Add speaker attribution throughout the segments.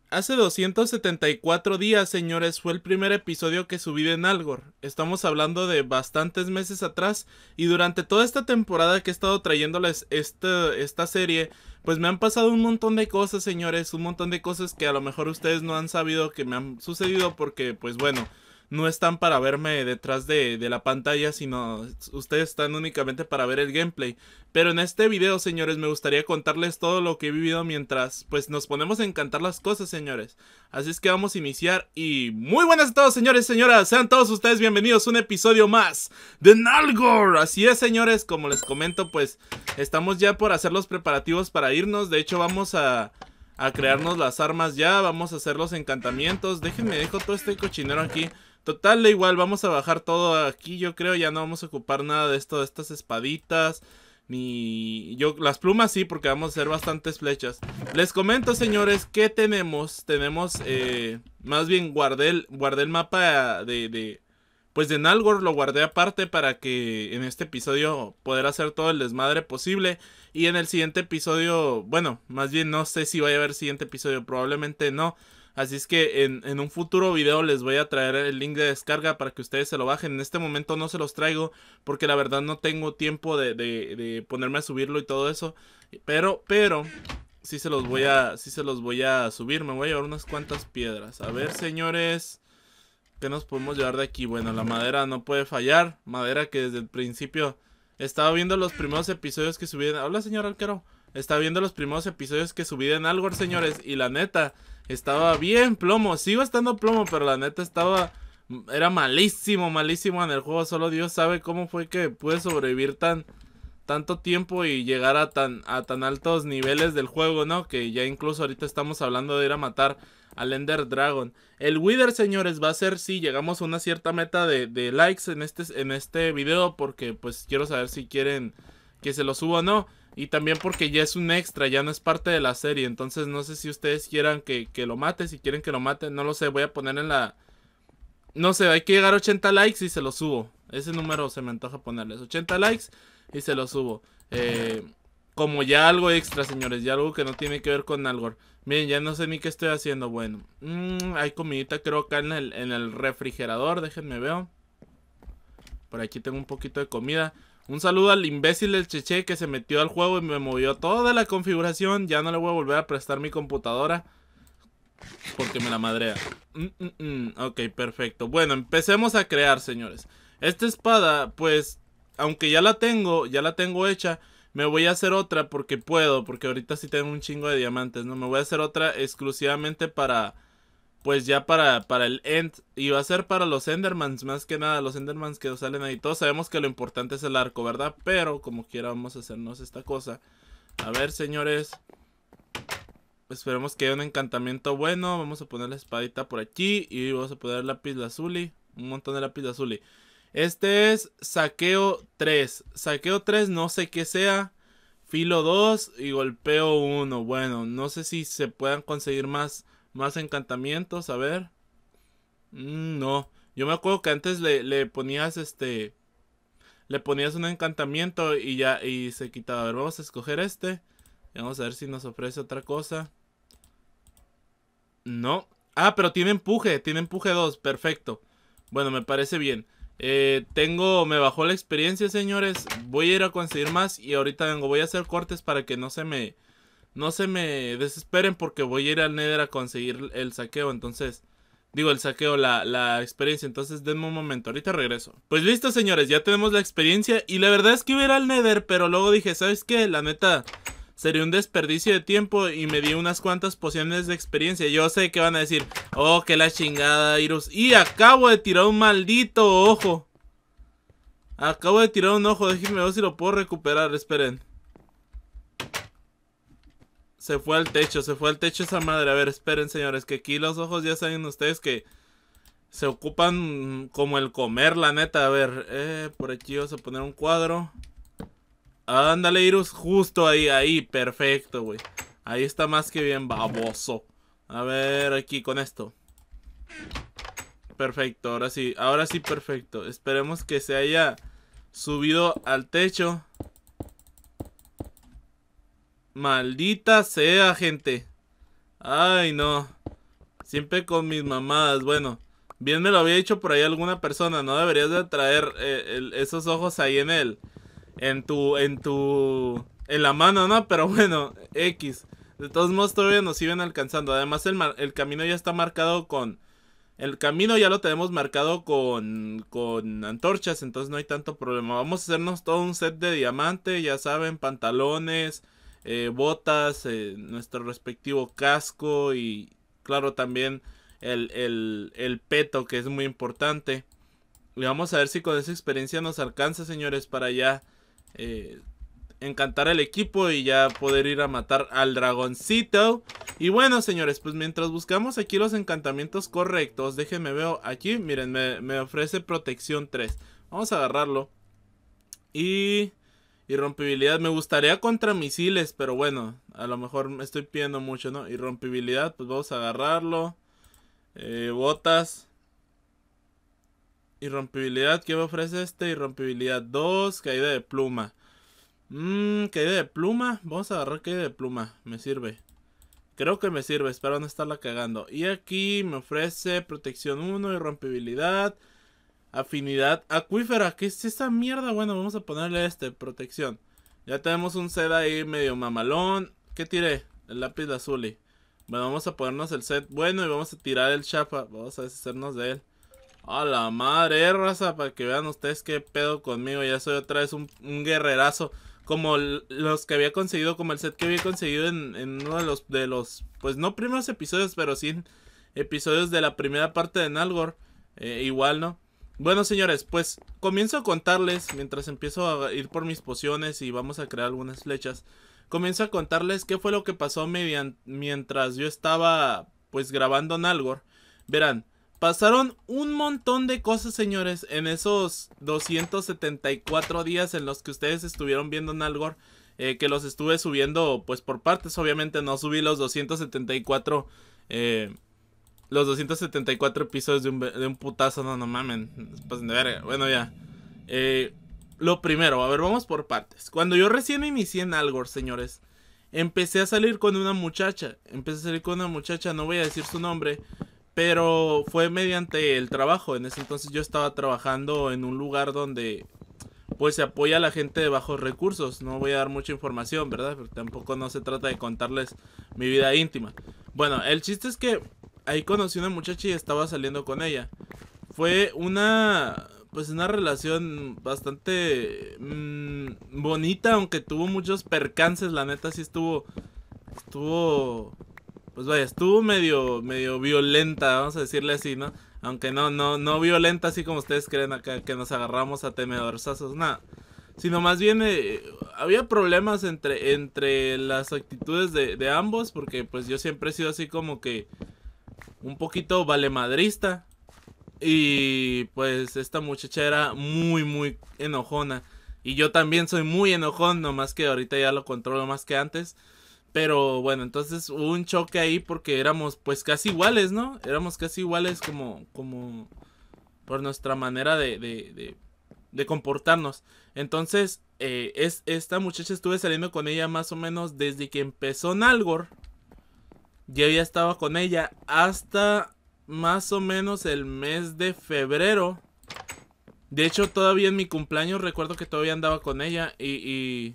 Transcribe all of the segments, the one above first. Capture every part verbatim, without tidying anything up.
Speaker 1: Hace doscientos setenta y cuatro días, señores, fue el primer episodio que subí de Nalgor. Estamos hablando de bastantes meses atrás, y durante toda esta temporada que he estado trayéndoles esta, esta serie, pues me han pasado un montón de cosas, señores, un montón de cosas que a lo mejor ustedes no han sabido que me han sucedido porque, pues bueno, no están para verme detrás de, de la pantalla, sino ustedes están únicamente para ver el gameplay. Pero en este video, señores, me gustaría contarles todo lo que he vivido mientras, pues, nos ponemos a encantar las cosas, señores. Así es que vamos a iniciar y... ¡Muy buenas a todos, señores y señoras! Sean todos ustedes bienvenidos a un episodio más de Nalgor. Así es, señores, como les comento, pues, estamos ya por hacer los preparativos para irnos. De hecho, vamos a... a crearnos las armas ya, vamos a hacer los encantamientos. Déjenme, dejo todo este cochinero aquí. Total, da igual, vamos a bajar todo aquí, yo creo, ya no vamos a ocupar nada de esto, de estas espaditas, ni... yo, las plumas sí, porque vamos a hacer bastantes flechas. Les comento, señores, que tenemos, tenemos, eh, más bien guardé el, guardé el mapa de, de, pues de Nalgor, lo guardé aparte para que en este episodio poder hacer todo el desmadre posible. Y en el siguiente episodio, bueno, más bien no sé si vaya a haber siguiente episodio, probablemente no. Así es que en, en un futuro video les voy a traer el link de descarga para que ustedes se lo bajen. En este momento no se los traigo porque la verdad no tengo tiempo de, de, de ponerme a subirlo y todo eso. Pero, pero, sí se los voy a, sí se los voy a subir. Me voy a llevar unas cuantas piedras. A ver, señores, ¿qué nos podemos llevar de aquí? Bueno, la madera no puede fallar. Madera que desde el principio estaba viendo los primeros episodios que subí. Hola, señor arquero. Estaba viendo los primeros episodios que subí de Nalgor, señores, y la neta, estaba bien plomo. Sigo estando plomo, pero la neta estaba... era malísimo, malísimo en el juego. Solo Dios sabe cómo fue que pude sobrevivir tan... tanto tiempo y llegar a tan, a tan altos niveles del juego, ¿no? Que ya incluso ahorita estamos hablando de ir a matar al Ender Dragon. El Wither, señores, va a ser si llegamos a una cierta meta de, de likes en este, en este video, porque pues quiero saber si quieren que se lo suba o no. Y también porque ya es un extra, ya no es parte de la serie. Entonces no sé si ustedes quieran que, que lo mate. Si quieren que lo mate, no lo sé. Voy a poner en la... no sé, hay que llegar a ochenta likes y se lo subo. Ese número se me antoja ponerles. ochenta likes y se lo subo. Eh, como ya algo extra, señores. Ya algo que no tiene que ver con Nalgor. Miren, ya no sé ni qué estoy haciendo. Bueno, mmm, hay comidita creo acá en el, en el refrigerador. Déjenme veo. Por aquí tengo un poquito de comida. Un saludo al imbécil del Cheche que se metió al juego y me movió toda la configuración. Ya no le voy a volver a prestar mi computadora porque me la madrea. Mm, mm, mm. Ok, perfecto. Bueno, empecemos a crear, señores. Esta espada, pues, aunque ya la tengo, ya la tengo hecha, me voy a hacer otra porque puedo. Porque ahorita sí tengo un chingo de diamantes, ¿no? Me voy a hacer otra exclusivamente para... pues ya para, para el End. Y va a ser para los Endermans, más que nada. Los Endermans que salen ahí. Todos sabemos que lo importante es el arco, ¿verdad? Pero como quiera vamos a hacernos esta cosa. A ver, señores. Esperemos que haya un encantamiento bueno. Vamos a poner la espadita por aquí. Y vamos a poner lápiz lazuli. Un montón de lápiz lazuli. Este es saqueo tres. Saqueo tres no sé qué sea. Filo dos y golpeo uno. Bueno, no sé si se puedan conseguir más... más encantamientos, a ver. Mm, no, yo me acuerdo que antes le, le ponías este... le ponías un encantamiento y ya, y se quitaba. A ver, vamos a escoger este. Y vamos a ver si nos ofrece otra cosa. No. Ah, pero tiene empuje, tiene empuje dos, perfecto. Bueno, me parece bien. Eh, tengo, me bajó la experiencia, señores. Voy a ir a conseguir más y ahorita vengo. Voy a hacer cortes para que no se me... no se me desesperen porque voy a ir al Nether a conseguir el saqueo, entonces... digo, el saqueo, la, la experiencia, entonces denme un momento, ahorita regreso. Pues listo, señores, ya tenemos la experiencia y la verdad es que iba a ir al Nether, pero luego dije, ¿sabes qué? La neta, sería un desperdicio de tiempo y me di unas cuantas pociones de experiencia. Yo sé que van a decir, oh, que la chingada, Irus. Y acabo de tirar un maldito ojo. Acabo de tirar un ojo, déjenme ver si lo puedo recuperar, esperen. Se fue al techo, se fue al techo esa madre. A ver, esperen, señores, que aquí los ojos ya saben ustedes que se ocupan como el comer, la neta. A ver, eh, por aquí vamos a poner un cuadro. Ándale, Irus, justo ahí, ahí, perfecto, güey. Ahí está más que bien, baboso. A ver, aquí con esto. Perfecto, ahora sí, ahora sí, perfecto. Esperemos que se haya subido al techo. Maldita sea, gente. Ay, no. Siempre con mis mamadas. Bueno, bien me lo había dicho por ahí alguna persona. No deberías de traer eh, el, esos ojos ahí en el... En tu... En tu... En la mano, ¿no? Pero bueno, X. De todos modos todavía nos siguen alcanzando. Además el, el camino ya está marcado con... El camino ya lo tenemos marcado con, con antorchas, entonces no hay tanto problema. Vamos a hacernos todo un set de diamante, ya saben, pantalones, eh, botas, eh, nuestro respectivo casco y claro también el, el, el peto, que es muy importante. Y vamos a ver si con esa experiencia nos alcanza, señores, para ya eh, encantar al equipo y ya poder ir a matar al dragoncito. Y bueno, señores, pues mientras buscamos aquí los encantamientos correctos, déjenme veo aquí, miren, me, me ofrece protección tres. Vamos a agarrarlo. Y... Y rompibilidad, me gustaría contra misiles, pero bueno, a lo mejor me estoy pidiendo mucho, ¿no? Y rompibilidad, pues vamos a agarrarlo. Eh, botas. Y rompibilidad, ¿qué me ofrece este? Y rompibilidad dos, caída de pluma. Mmm, caída de pluma. Vamos a agarrar caída de pluma. Me sirve. Creo que me sirve. Espero no estarla cagando. Y aquí me ofrece protección uno y rompibilidad. Afinidad acuífera. ¿Qué es esta mierda? Bueno, vamos a ponerle este. Protección. Ya tenemos un set ahí medio mamalón. ¿Qué tiré? El lápiz de azul. Bueno, vamos a ponernos el set bueno y vamos a tirar el chapa. Vamos a deshacernos de él. A la madre, eh, raza, para que vean ustedes qué pedo conmigo. Ya soy otra vez un, un guerrerazo. Como los que había conseguido, como el set que había conseguido en, en uno de los, de los, pues no primeros episodios, pero sí en episodios de la primera parte de Nalgor. Eh, igual, ¿no? Bueno, señores, pues comienzo a contarles, mientras empiezo a ir por mis pociones y vamos a crear algunas flechas. Comienzo a contarles qué fue lo que pasó median, mientras yo estaba, pues, grabando Nalgor. Verán. Pasaron un montón de cosas, señores, en esos doscientos setenta y cuatro días en los que ustedes estuvieron viendo Nalgor, eh, que los estuve subiendo, pues, por partes. Obviamente no subí los doscientos setenta y cuatro, eh, los doscientos setenta y cuatro episodios de un, de un putazo, no, no mamen, pues, de verga. Bueno, ya, eh, lo primero, a ver, vamos por partes. Cuando yo recién inicié Nalgor, señores, empecé a salir con una muchacha, empecé a salir con una muchacha, no voy a decir su nombre, pero fue mediante el trabajo. En ese entonces yo estaba trabajando en un lugar donde pues se apoya a la gente de bajos recursos. No voy a dar mucha información, ¿verdad? Pero tampoco no se trata de contarles mi vida íntima. Bueno, el chiste es que ahí conocí a una muchacha y estaba saliendo con ella. Fue una... pues una relación bastante mmm, bonita, aunque tuvo muchos percances. La neta sí estuvo... Estuvo... Pues vaya, estuvo medio, medio violenta, vamos a decirle así, ¿no? Aunque no, no, no violenta así como ustedes creen acá, que nos agarramos a tenedorzazos, nada. Sino más bien eh, había problemas entre, entre las actitudes de, de ambos, porque pues yo siempre he sido así como que un poquito valemadrista. Y pues esta muchacha era muy, muy enojona. Y yo también soy muy enojón, nomás que ahorita ya lo controlo más que antes. Pero bueno, entonces hubo un choque ahí porque éramos pues casi iguales, ¿no? Éramos casi iguales como, como por nuestra manera de, de, de, de comportarnos. Entonces, eh, es, esta muchacha estuve saliendo con ella más o menos desde que empezó Nalgor. Yo ya estaba con ella hasta más o menos el mes de febrero. De hecho, todavía en mi cumpleaños recuerdo que todavía andaba con ella y... y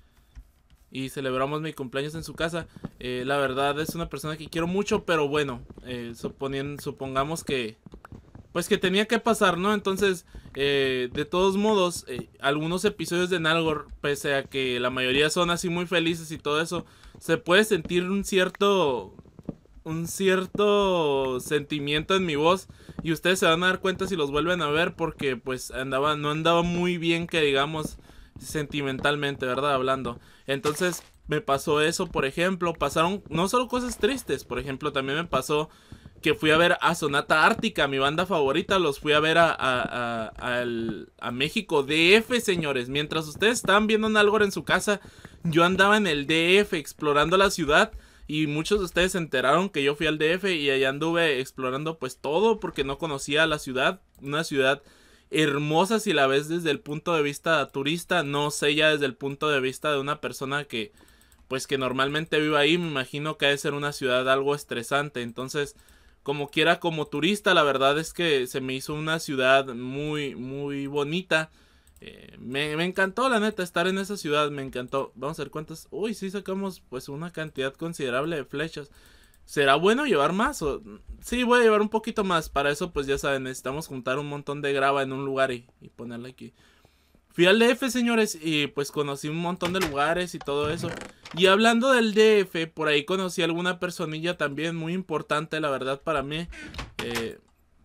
Speaker 1: Y celebramos mi cumpleaños en su casa. eh, La verdad es una persona que quiero mucho. Pero bueno, eh, suponiendo, supongamos que pues que tenía que pasar, ¿no? Entonces, eh, de todos modos, eh, algunos episodios de Nalgor, pese a que la mayoría son así muy felices y todo eso, se puede sentir un cierto Un cierto sentimiento en mi voz. Y ustedes se van a dar cuenta si los vuelven a ver, porque pues andaba, no andaba muy bien, que digamos, sentimentalmente, ¿verdad? Hablando. Entonces me pasó eso, por ejemplo. Pasaron no solo cosas tristes. Por ejemplo, también me pasó que fui a ver a Sonata Ártica, mi banda favorita. Los fui a ver a, a, a, a, el, a México D F, señores. Mientras ustedes estaban viendo Nalgor en su casa, yo andaba en el D F explorando la ciudad. Y muchos de ustedes se enteraron que yo fui al D F y allá anduve explorando pues todo, porque no conocía la ciudad. Una ciudad hermosa si la ves desde el punto de vista turista, no sé ya desde el punto de vista de una persona que pues que normalmente vive ahí. Me imagino que ha de ser una ciudad algo estresante. Entonces como quiera, como turista, la verdad es que se me hizo una ciudad muy, muy bonita. Eh, me, me encantó, la neta, estar en esa ciudad, me encantó. Vamos a ver cuántas. Uy, sí sacamos pues una cantidad considerable de flechas. ¿Será bueno llevar más? O... Sí, voy a llevar un poquito más. Para eso, pues ya saben, necesitamos juntar un montón de grava en un lugar y, y ponerla aquí. Fui al D F, señores, y pues conocí un montón de lugares y todo eso. Y hablando del D F, por ahí conocí a alguna personilla también muy importante, la verdad, para mí. Eh,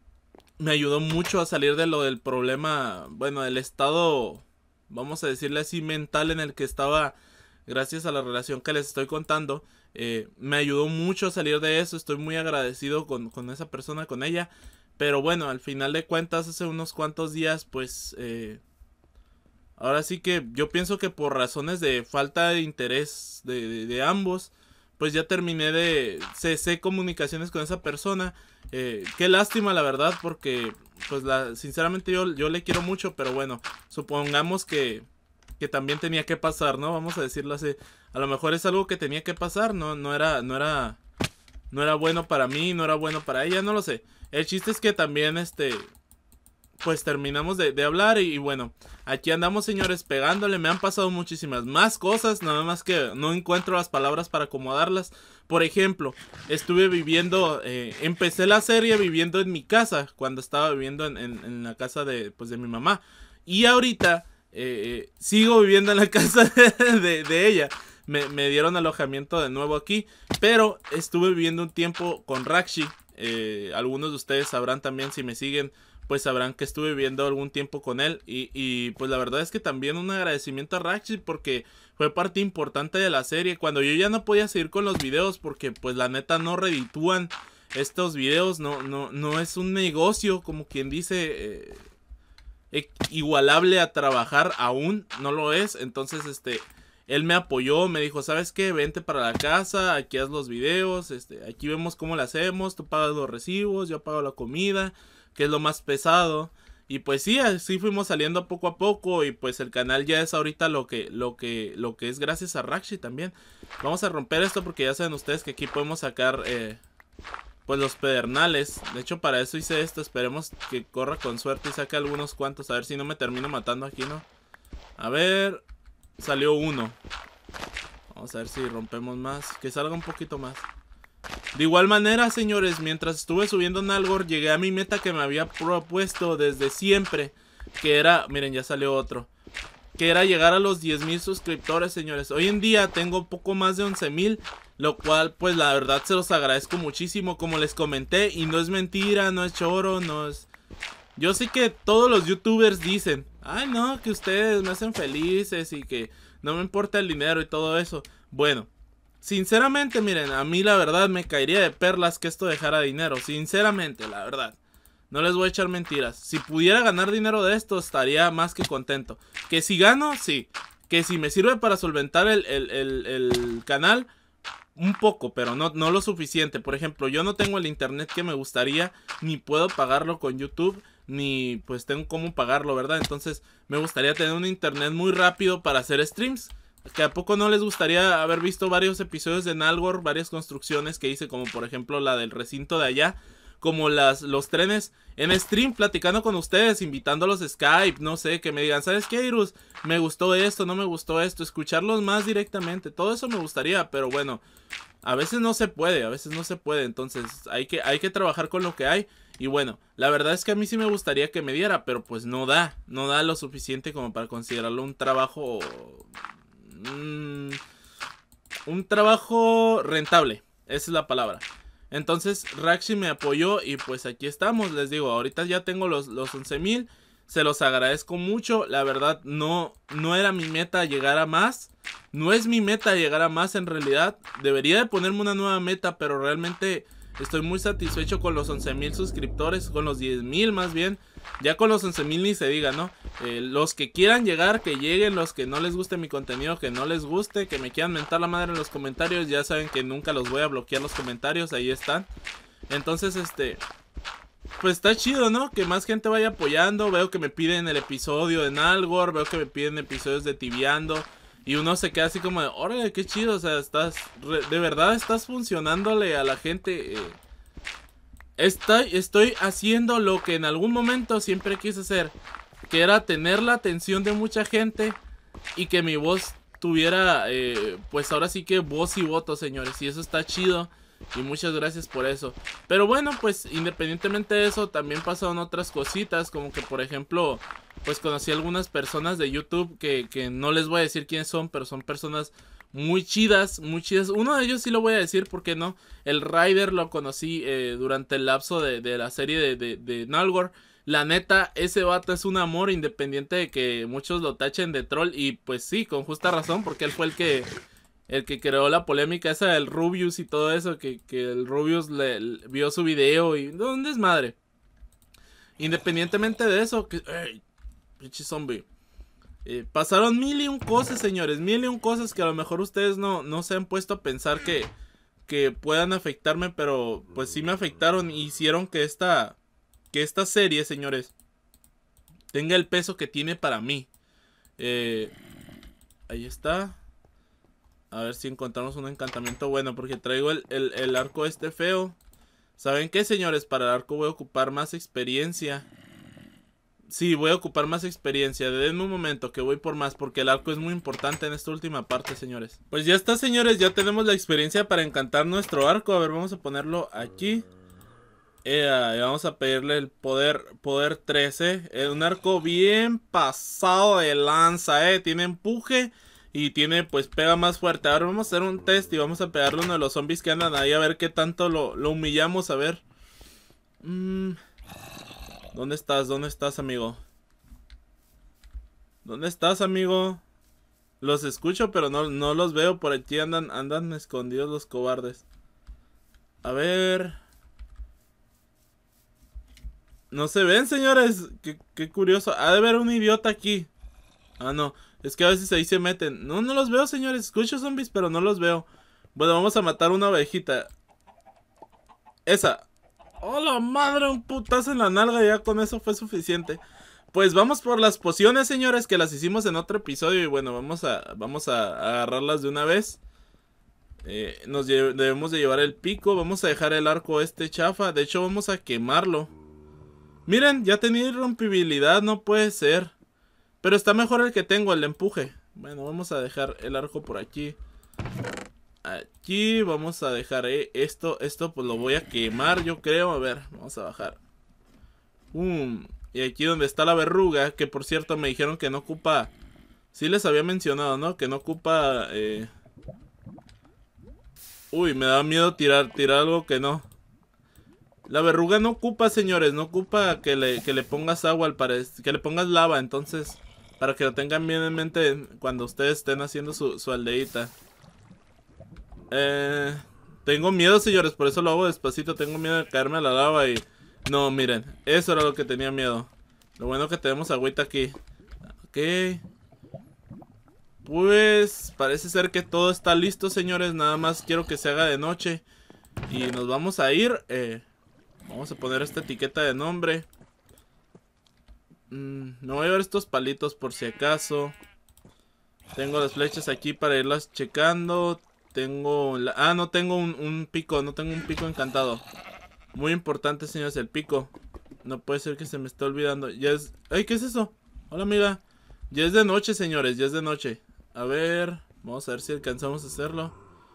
Speaker 1: me ayudó mucho a salir de lo del problema, bueno, del estado, vamos a decirle así, mental en el que estaba, gracias a la relación que les estoy contando. Eh, me ayudó mucho a salir de eso, estoy muy agradecido con, con esa persona, con ella. Pero bueno, al final de cuentas, hace unos cuantos días, pues... Eh, ahora sí que yo pienso que por razones de falta de interés de, de, de ambos, pues ya terminé de... Cesé comunicaciones con esa persona. Eh, qué lástima, la verdad, porque pues la, sinceramente yo, yo le quiero mucho, pero bueno, supongamos que, que también tenía que pasar, ¿no? Vamos a decirlo así. A lo mejor es algo que tenía que pasar, no, no era, no era, no era bueno para mí, no era bueno para ella, no lo sé. El chiste es que también, este... pues terminamos de, de hablar y, y bueno, aquí andamos, señores, pegándole. Me han pasado muchísimas más cosas, nada más que no encuentro las palabras para acomodarlas. Por ejemplo, estuve viviendo, eh, empecé la serie viviendo en mi casa, cuando estaba viviendo en, en, en la casa de, pues, de mi mamá. Y ahorita eh, sigo viviendo en la casa de, de, de ella. Me, me dieron alojamiento de nuevo aquí, pero estuve viviendo un tiempo con Rakshi. Eh, algunos de ustedes sabrán también, si me siguen, pues sabrán que estuve viviendo algún tiempo con él. Y, y pues la verdad es que también un agradecimiento a Rakshi, porque fue parte importante de la serie. Cuando yo ya no podía seguir con los videos, porque pues la neta no reditúan estos videos, no, no, no es un negocio, como quien dice, eh, igualable a trabajar, aún no lo es. Entonces este... él me apoyó, me dijo, ¿sabes qué? Vente para la casa, aquí haz los videos, este, aquí vemos cómo lo hacemos, tú pagas los recibos, yo pago la comida, que es lo más pesado. Y pues sí, así fuimos saliendo poco a poco, y pues el canal ya es ahorita lo que, lo que, lo que es gracias a Rakshi también. Vamos a romper esto porque ya saben ustedes que aquí podemos sacar, eh, pues los pedernales. De hecho para eso hice esto, esperemos que corra con suerte y saque algunos cuantos, a ver si no me termino matando aquí, ¿no? A ver... salió uno. Vamos a ver si rompemos más. Que salga un poquito más. De igual manera, señores, mientras estuve subiendo Nalgor, llegué a mi meta que me había propuesto desde siempre. Que era, miren, ya salió otro. Que era llegar a los diez mil suscriptores, señores. Hoy en día tengo poco más de once mil. Lo cual, pues la verdad se los agradezco muchísimo. Como les comenté, y no es mentira, no es choro, no es... Yo sé que todos los youtubers dicen, ay no, que ustedes me hacen felices y que no me importa el dinero y todo eso. Bueno, sinceramente, miren, a mí la verdad me caería de perlas que esto dejara dinero. Sinceramente, la verdad. No les voy a echar mentiras. Si pudiera ganar dinero de esto, estaría más que contento. Que si gano, sí. Que si me sirve para solventar el, el, el, el canal, un poco, pero no, no lo suficiente. Por ejemplo, yo no tengo el internet que me gustaría, ni puedo pagarlo con YouTube, ni pues tengo cómo pagarlo, ¿verdad? Entonces me gustaría tener un internet muy rápido para hacer streams. ¿Que a poco no les gustaría haber visto varios episodios de Nalgor, varias construcciones que hice, como por ejemplo la del recinto de allá, como las, los trenes en stream, platicando con ustedes, invitándolos a Skype, no sé, que me digan, ¿sabes qué, Irus? Me gustó esto, no me gustó esto, escucharlos más directamente, todo eso me gustaría, pero bueno, a veces no se puede, a veces no se puede, entonces hay que, hay que trabajar con lo que hay. Y bueno, la verdad es que a mí sí me gustaría que me diera, pero pues no da, no da lo suficiente como para considerarlo un trabajo, mmm, un trabajo rentable, esa es la palabra. Entonces Rakshi me apoyó y pues aquí estamos, les digo, ahorita ya tengo los, los once mil, se los agradezco mucho, la verdad no, no era mi meta llegar a más, no es mi meta llegar a más en realidad, debería de ponerme una nueva meta, pero realmente estoy muy satisfecho con los once mil suscriptores, con los diez mil más bien, ya con los once mil ni se diga, ¿no? Eh, los que quieran llegar, que lleguen, los que no les guste mi contenido, que no les guste, que me quieran mentar la madre en los comentarios, ya saben que nunca los voy a bloquear los comentarios, ahí están. Entonces, este, pues está chido, ¿no? Que más gente vaya apoyando, veo que me piden el episodio de Nalgor, veo que me piden episodios de Tibiando, y uno se queda así como de, órale, qué chido, o sea, estás, de verdad estás funcionándole a la gente, eh, Estoy, estoy haciendo lo que en algún momento siempre quise hacer, que era tener la atención de mucha gente y que mi voz tuviera, eh, pues ahora sí que voz y voto, señores. Y eso está chido. Y muchas gracias por eso. Pero bueno, pues independientemente de eso, también pasaron otras cositas. Como que por ejemplo, pues conocí a algunas personas de YouTube que, que no les voy a decir quiénes son, pero son personas muy chidas, muy chidas. Uno de ellos sí lo voy a decir, ¿por qué no? El Ryder lo conocí eh, durante el lapso de, de la serie de, de, de Nalgor. La neta, ese vato es un amor, independiente de que muchos lo tachen de troll. Y pues sí, con justa razón, porque él fue el que... El que creó la polémica esa del Rubius y todo eso. Que, que el Rubius le, le vio su video y... No, un desmadre. Independientemente de eso... Que, ¡ay! Pinche zombie. Eh, pasaron mil y un cosas, señores. Mil y un cosas que a lo mejor ustedes no, no se han puesto a pensar que... Que puedan afectarme. Pero pues sí me afectaron. Y hicieron que esta... Que esta serie, señores... Tenga el peso que tiene para mí. Eh... Ahí está... A ver si encontramos un encantamiento bueno, porque traigo el, el, el arco este feo. ¿Saben qué, señores? Para el arco voy a ocupar más experiencia. Sí, voy a ocupar más experiencia. Denme un momento que voy por más, porque el arco es muy importante en esta última parte, señores. Pues ya está, señores, ya tenemos la experiencia para encantar nuestro arco. A ver, vamos a ponerlo aquí. Eh, y vamos a pedirle el poder, poder trece. Es un arco bien pasado de lanza, eh. Tiene empuje. Y tiene, pues, pega más fuerte. Ahora vamos a hacer un test y vamos a pegarle a uno de los zombies que andan ahí. A ver qué tanto lo, lo humillamos, a ver. Mm. ¿Dónde estás? ¿Dónde estás, amigo? ¿Dónde estás, amigo? Los escucho, pero no, no los veo. Por aquí andan, andan escondidos los cobardes. A ver... No se ven, señores. Qué, qué curioso. Ha de haber un idiota aquí. Ah, no. Es que a veces ahí se meten. No, no los veo, señores. Escucho zombies, pero no los veo. Bueno, vamos a matar una ovejita. Esa. ¡Oh, la madre! Un putazo en la nalga. Ya con eso fue suficiente. Pues vamos por las pociones, señores, que las hicimos en otro episodio. Y bueno, vamos a, vamos a agarrarlas de una vez. Eh, nos debemos de llevar el pico. Vamos a dejar el arco este chafa. De hecho, vamos a quemarlo. Miren, ya tenía irrompibilidad. No puede ser. Pero está mejor el que tengo, el de empuje. Bueno, vamos a dejar el arco por aquí. Aquí vamos a dejar eh, esto. Esto pues lo voy a quemar, yo creo. A ver, vamos a bajar. Um, y aquí donde está la verruga, que por cierto me dijeron que no ocupa... Sí les había mencionado, ¿no? Que no ocupa... Eh... Uy, me da miedo tirar, tirar algo que no. La verruga no ocupa, señores. No ocupa que le, que le pongas agua al parecer. Que le pongas lava, entonces... Para que lo tengan bien en mente cuando ustedes estén haciendo su, su aldeita. Eh, tengo miedo, señores, por eso lo hago despacito. Tengo miedo de caerme a la lava y... No, miren, eso era lo que tenía miedo. Lo bueno que tenemos agüita aquí. Ok. Pues parece ser que todo está listo, señores. Nada más quiero que se haga de noche. Y nos vamos a ir. Eh, vamos a poner esta etiqueta de nombre. Mm, me voy a llevar estos palitos por si acaso. Tengo las flechas aquí para irlas checando. Tengo... La... Ah, no tengo un, un pico. No tengo un pico encantado. Muy importante, señores, el pico. No puede ser que se me esté olvidando. Ya es... ¡Ay! ¿Qué es eso? Hola, amiga. Ya es de noche, señores. Ya es de noche. A ver... Vamos a ver si alcanzamos a hacerlo.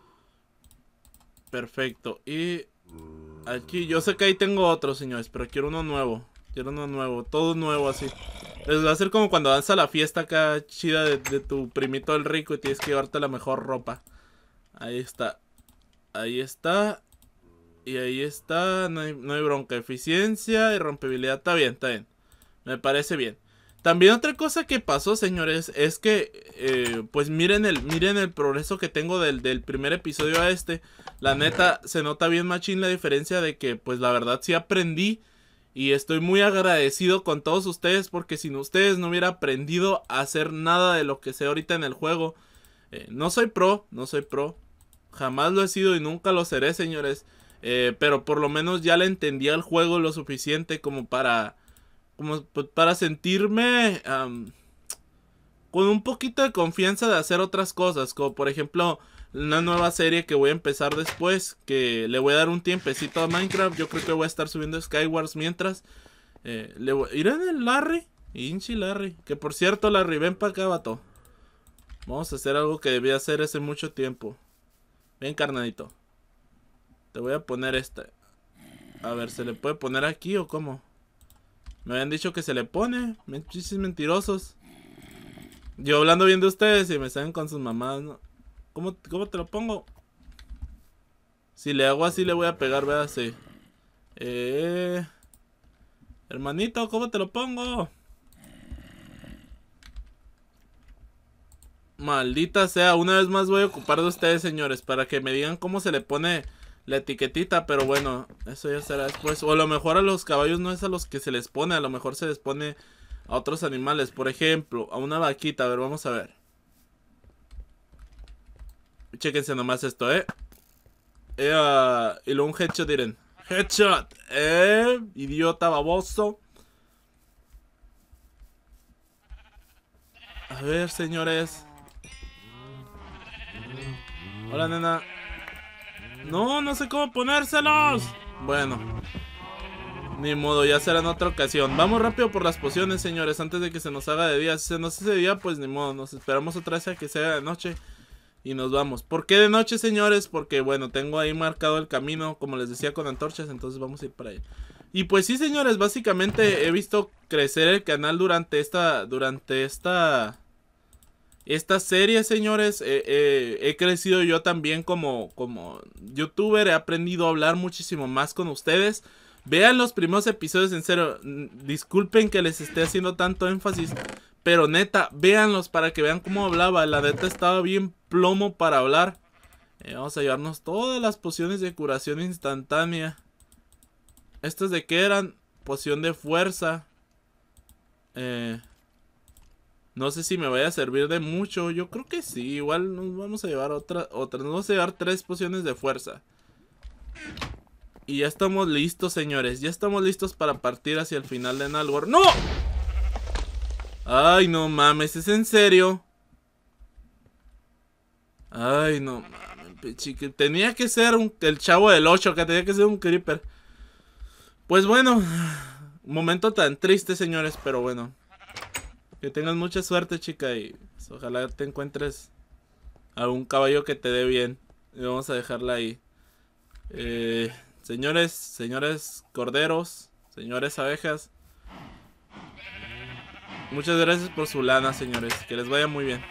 Speaker 1: Perfecto. Y... Aquí... Yo sé que ahí tengo otro, señores. Pero quiero uno nuevo. Quiero uno nuevo, todo nuevo así. Les va a ser como cuando vas a la fiesta acá chida de, de tu primito el rico y tienes que llevarte la mejor ropa. Ahí está. Ahí está. Y ahí está. No hay, no hay bronca. Eficiencia y rompibilidad. Está bien, está bien. Me parece bien. También otra cosa que pasó, señores, es que, eh, pues miren el, miren el progreso que tengo del, del primer episodio a este. La neta, se nota bien machín la diferencia de que, pues la verdad sí aprendí. Y estoy muy agradecido con todos ustedes porque sin ustedes no hubiera aprendido a hacer nada de lo que sé ahorita en el juego. Eh, no soy pro, no soy pro. Jamás lo he sido y nunca lo seré, señores. Eh, pero por lo menos ya le entendí al juego lo suficiente como para... Como para sentirme... Um, con un poquito de confianza de hacer otras cosas. Como por ejemplo... una nueva serie que voy a empezar después, que le voy a dar un tiempecito a Minecraft. Yo creo que voy a estar subiendo Skywars mientras. Eh, le voy... ¿Irá en el Larry? Inchi Larry. Que por cierto, Larry, ven para acá, vato. Vamos a hacer algo que debía hacer hace mucho tiempo. Ven, carnadito. Te voy a poner esta. A ver, ¿se le puede poner aquí o cómo? Me habían dicho que se le pone. Muchísimos mentirosos. Yo hablando bien de ustedes y me salen con sus mamás, ¿no? ¿Cómo, ¿Cómo te lo pongo? Si le hago así le voy a pegar, ¿verdad? Sí. Eh... Hermanito, ¿cómo te lo pongo? Maldita sea, una vez más voy a ocupar de ustedes, señores, para que me digan cómo se le pone la etiquetita, pero bueno, eso ya será después. O a lo mejor a los caballos no es a los que se les pone, a lo mejor se les pone a otros animales. Por ejemplo, a una vaquita, a ver, vamos a ver. Chéquense nomás esto, eh. eh uh, y luego un headshot, miren. Headshot, eh, idiota baboso. A ver, señores. Hola, nena. No, no sé cómo ponérselos. Bueno, ni modo, ya será en otra ocasión. Vamos rápido por las pociones, señores, antes de que se nos haga de día. Si se nos hace de día, pues ni modo, nos esperamos otra vez a que sea de noche y nos vamos. ¿Por qué de noche, señores? Porque, bueno, tengo ahí marcado el camino, como les decía, con antorchas, entonces vamos a ir para allá. Y pues sí, señores, básicamente he visto crecer el canal durante esta, durante esta, esta serie, señores. Eh, eh, he crecido yo también como, como youtuber, he aprendido a hablar muchísimo más con ustedes. Vean los primeros episodios, en serio, disculpen que les esté haciendo tanto énfasis, pero neta, véanlos para que vean cómo hablaba. La neta estaba bien plomo para hablar. Eh, vamos a llevarnos todas las pociones de curación instantánea. ¿Estas de qué eran? Poción de fuerza. Eh, no sé si me vaya a servir de mucho. Yo creo que sí. Igual nos vamos a llevar otra, otra. Nos vamos a llevar tres pociones de fuerza. Y ya estamos listos, señores. Ya estamos listos para partir hacia el final de Nalgor. ¡No! Ay, no mames. ¿Es en serio? Ay, no mames. Chique. Tenía que ser un, el chavo del ocho. Que tenía que ser un creeper. Pues bueno, un momento tan triste, señores, pero bueno. Que tengas mucha suerte, chica, y pues, ojalá te encuentres algún caballo que te dé bien. Y vamos a dejarla ahí. Eh, señores, señores corderos, señores abejas. Muchas gracias por su lana, señores. Que les vaya muy bien.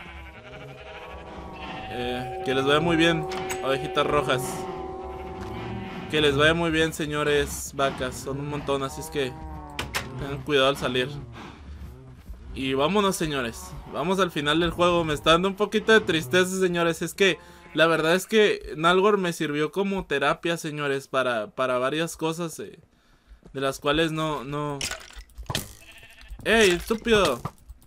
Speaker 1: Eh, que les vaya muy bien, abejitas rojas. Que les vaya muy bien, señores vacas. Son un montón, así es que tengan cuidado al salir. Y vámonos, señores. Vamos al final del juego. Me está dando un poquito de tristeza, señores. Es que la verdad es que Nalgor me sirvió como terapia, señores, Para, para varias cosas eh, de las cuales no, no... ¡Ey, estúpido!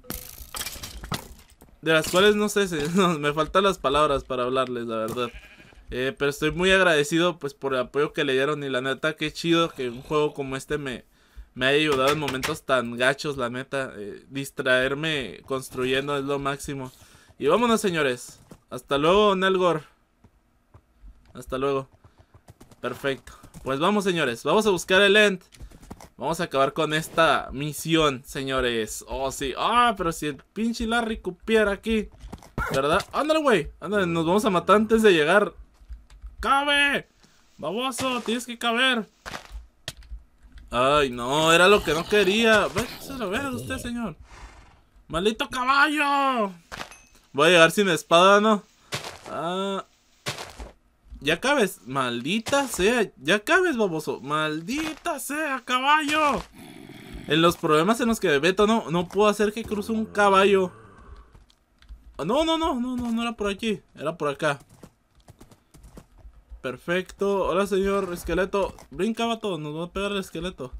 Speaker 1: De las cuales no sé, no, me faltan las palabras para hablarles, la verdad. Eh, pero estoy muy agradecido pues por el apoyo que le dieron. Y la neta, qué chido que un juego como este me, me haya ayudado en momentos tan gachos, la neta. eh, Distraerme construyendo es lo máximo. Y vámonos, señores. Hasta luego, Nalgor. Hasta luego. Perfecto. Pues vamos, señores, vamos a buscar el End. Vamos a acabar con esta misión, señores. Oh, sí. Ah, pero si el pinche Larry cupiera aquí, ¿verdad? Ándale, güey. Ándale, nos vamos a matar antes de llegar. ¡Cabe! ¡Baboso! ¡Tienes que caber! Ay, no, era lo que no quería. Vete a ver usted, señor. ¡Maldito caballo! Voy a llegar sin espada, ¿no? Ah. Ya cabes. Maldita sea. Ya cabes, baboso. Maldita sea, caballo. En los problemas en los que Beto no, no puedo hacer que cruce un caballo. No, no, no, no, no, no era por aquí. Era por acá. Perfecto. Hola, señor esqueleto. Brinca, vato. Nos va a pegar el esqueleto.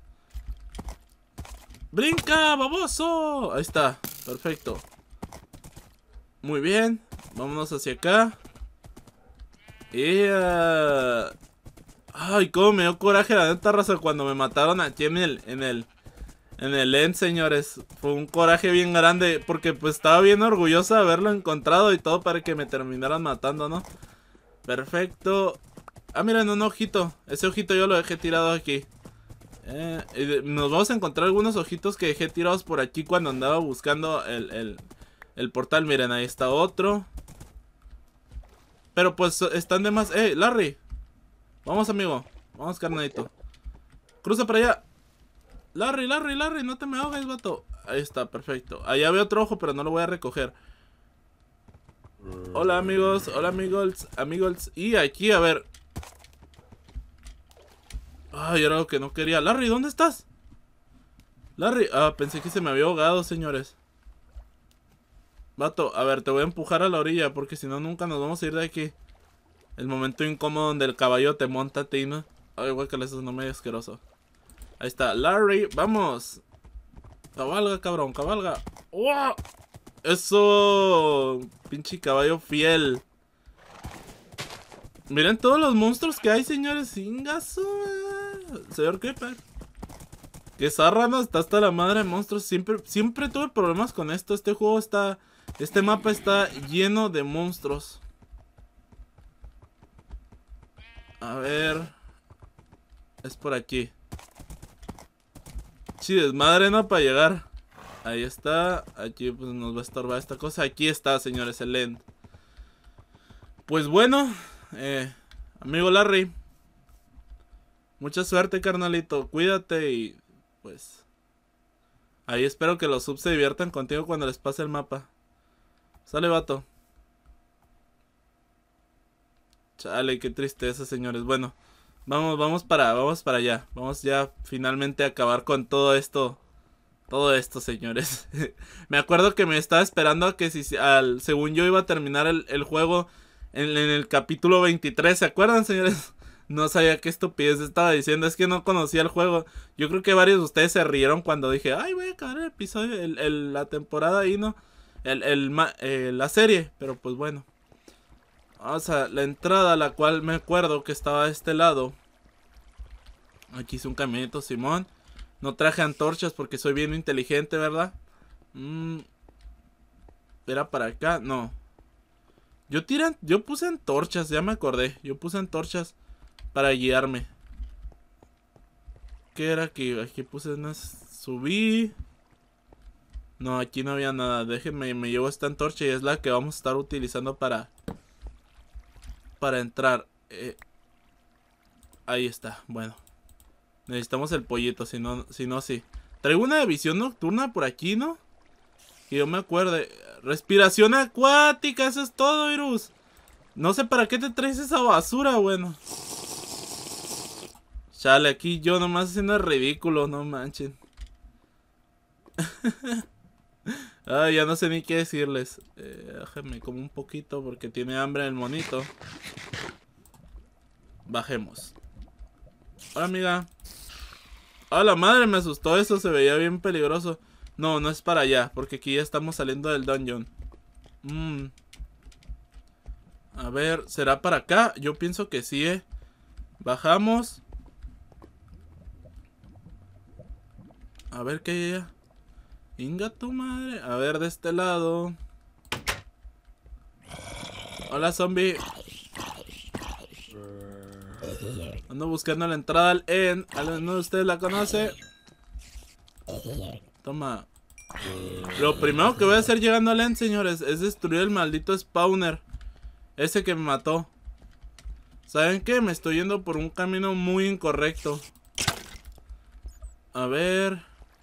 Speaker 1: ¡Brinca, baboso! Ahí está. Perfecto. Muy bien. Vámonos hacia acá. Y... Uh... Ay, cómo me dio coraje la neta, raza, cuando me mataron aquí en el... En el... En el End, señores. Fue un coraje bien grande. Porque pues estaba bien orgullosa de haberlo encontrado y todo para que me terminaran matando, ¿no? Perfecto. Ah, miren, un ojito. Ese ojito yo lo dejé tirado aquí. Eh, nos vamos a encontrar algunos ojitos que dejé tirados por aquí cuando andaba buscando el, el, el portal. Miren, ahí está otro. Pero pues están de más. ¡Eh, Larry! Vamos, amigo. Vamos, carnalito. Cruza para allá. Larry, Larry, Larry, no te me ahogues, vato. Ahí está, perfecto. Allá veo otro ojo, pero no lo voy a recoger. Hola, amigos. Hola, amigos. Amigos. Y aquí, a ver. Ay, era algo que no quería. Larry, ¿dónde estás? Larry. Ah, pensé que se me había ahogado, señores. Vato, a ver, te voy a empujar a la orilla, porque si no, nunca nos vamos a ir de aquí. El momento incómodo donde el caballo te monta a ti, ¿no? Ay, güey, que eso no medio asqueroso. Ahí está, Larry, vamos. Cabalga, cabrón, cabalga. ¡Wow! Eso, pinche caballo fiel. Miren todos los monstruos que hay, señores. Ingazo, señor Creeper. Que zarra, no, está hasta la madre de monstruos. Siempre, siempre tuve problemas con esto. Este juego está, este mapa está lleno de monstruos. A ver. Es por aquí. Sí, desmadre, ¿no? Para llegar. Ahí está. Aquí pues nos va a estorbar esta cosa. Aquí está, señores, el end. Pues bueno, eh, amigo Larry, mucha suerte, carnalito. Cuídate y pues ahí espero que los subs se diviertan contigo cuando les pase el mapa. Sale, vato. Chale, qué tristeza, señores. Bueno, vamos, vamos para, vamos para allá. Vamos ya finalmente a acabar con todo esto. Todo esto, señores. Me acuerdo que me estaba esperando a que si al, según yo iba a terminar el, el juego en, en el capítulo veintitrés. ¿Se acuerdan, señores? No sabía qué estupidez estaba diciendo. Es que no conocía el juego. Yo creo que varios de ustedes se rieron cuando dije, ay, voy a acabar el episodio, el, el, la temporada ahí, ¿no? El, el, eh, la serie. Pero pues bueno. O sea, la entrada, la cual me acuerdo que estaba de este lado. Aquí hice un caminito, Simón. No traje antorchas porque soy bien inteligente, ¿verdad? Mm, ¿Era para acá? No. Yo tiré, yo puse antorchas, ya me acordé. Yo puse antorchas para guiarme. ¿Qué era aquí? Aquí puse unas... Subí. No, aquí no había nada. Déjenme, me llevo esta antorcha y es la que vamos a estar utilizando para... Para entrar. Eh, ahí está, bueno. Necesitamos el pollito, si no, si no, sí. Traigo una visión nocturna por aquí, ¿no? Que yo me acuerde. Respiración acuática, eso es todo, Virus. No sé para qué te traes esa basura, bueno. Chale, aquí yo nomás haciendo el ridículo, no manchen. Ay, ya no sé ni qué decirles. Eh, déjenme como un poquito porque tiene hambre el monito. Bajemos. Hola, amiga. A la madre, me asustó eso, se veía bien peligroso. No, no es para allá, porque aquí ya estamos saliendo del dungeon. Mm. A ver, ¿será para acá? Yo pienso que sí, eh. Bajamos. A ver qué hay allá. Inga tu madre. A ver, de este lado. Hola, zombie. Ando buscando la entrada al end. ¿Alguno de ustedes la conoce? Toma. Lo primero que voy a hacer llegando al end, señores, es destruir el maldito spawner. Ese que me mató. ¿Saben qué? Me estoy yendo por un camino muy incorrecto. A ver.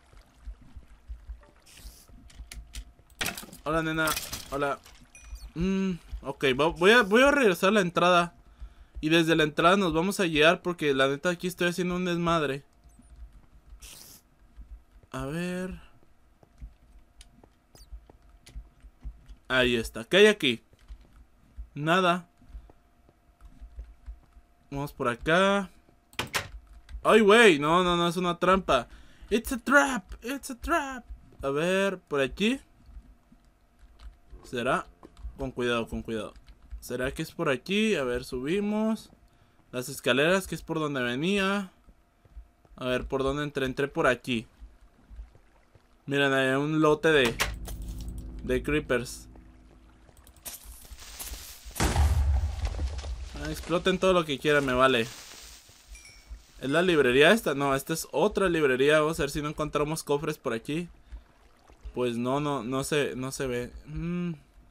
Speaker 1: Hola, nena. Hola. Mm, ok, voy a, voy a regresar a la entrada. Y desde la entrada nos vamos a guiar porque la neta aquí estoy haciendo un desmadre. A ver. Ahí está. ¿Qué hay aquí? Nada. Vamos por acá. Ay, güey. No, no, no, es una trampa. It's a trap. It's a trap. A ver, por aquí. ¿Será? Con cuidado, con cuidado. ¿Será que es por aquí? A ver, subimos. Las escaleras, que es por donde venía. A ver, ¿por dónde entré? Entré por aquí. Miren, hay un lote de... De creepers. Exploten todo lo que quieran, me vale. ¿Es la librería esta? No, esta es otra librería. Vamos a ver si no encontramos cofres por aquí. Pues no, no, no se, no se ve. Mm.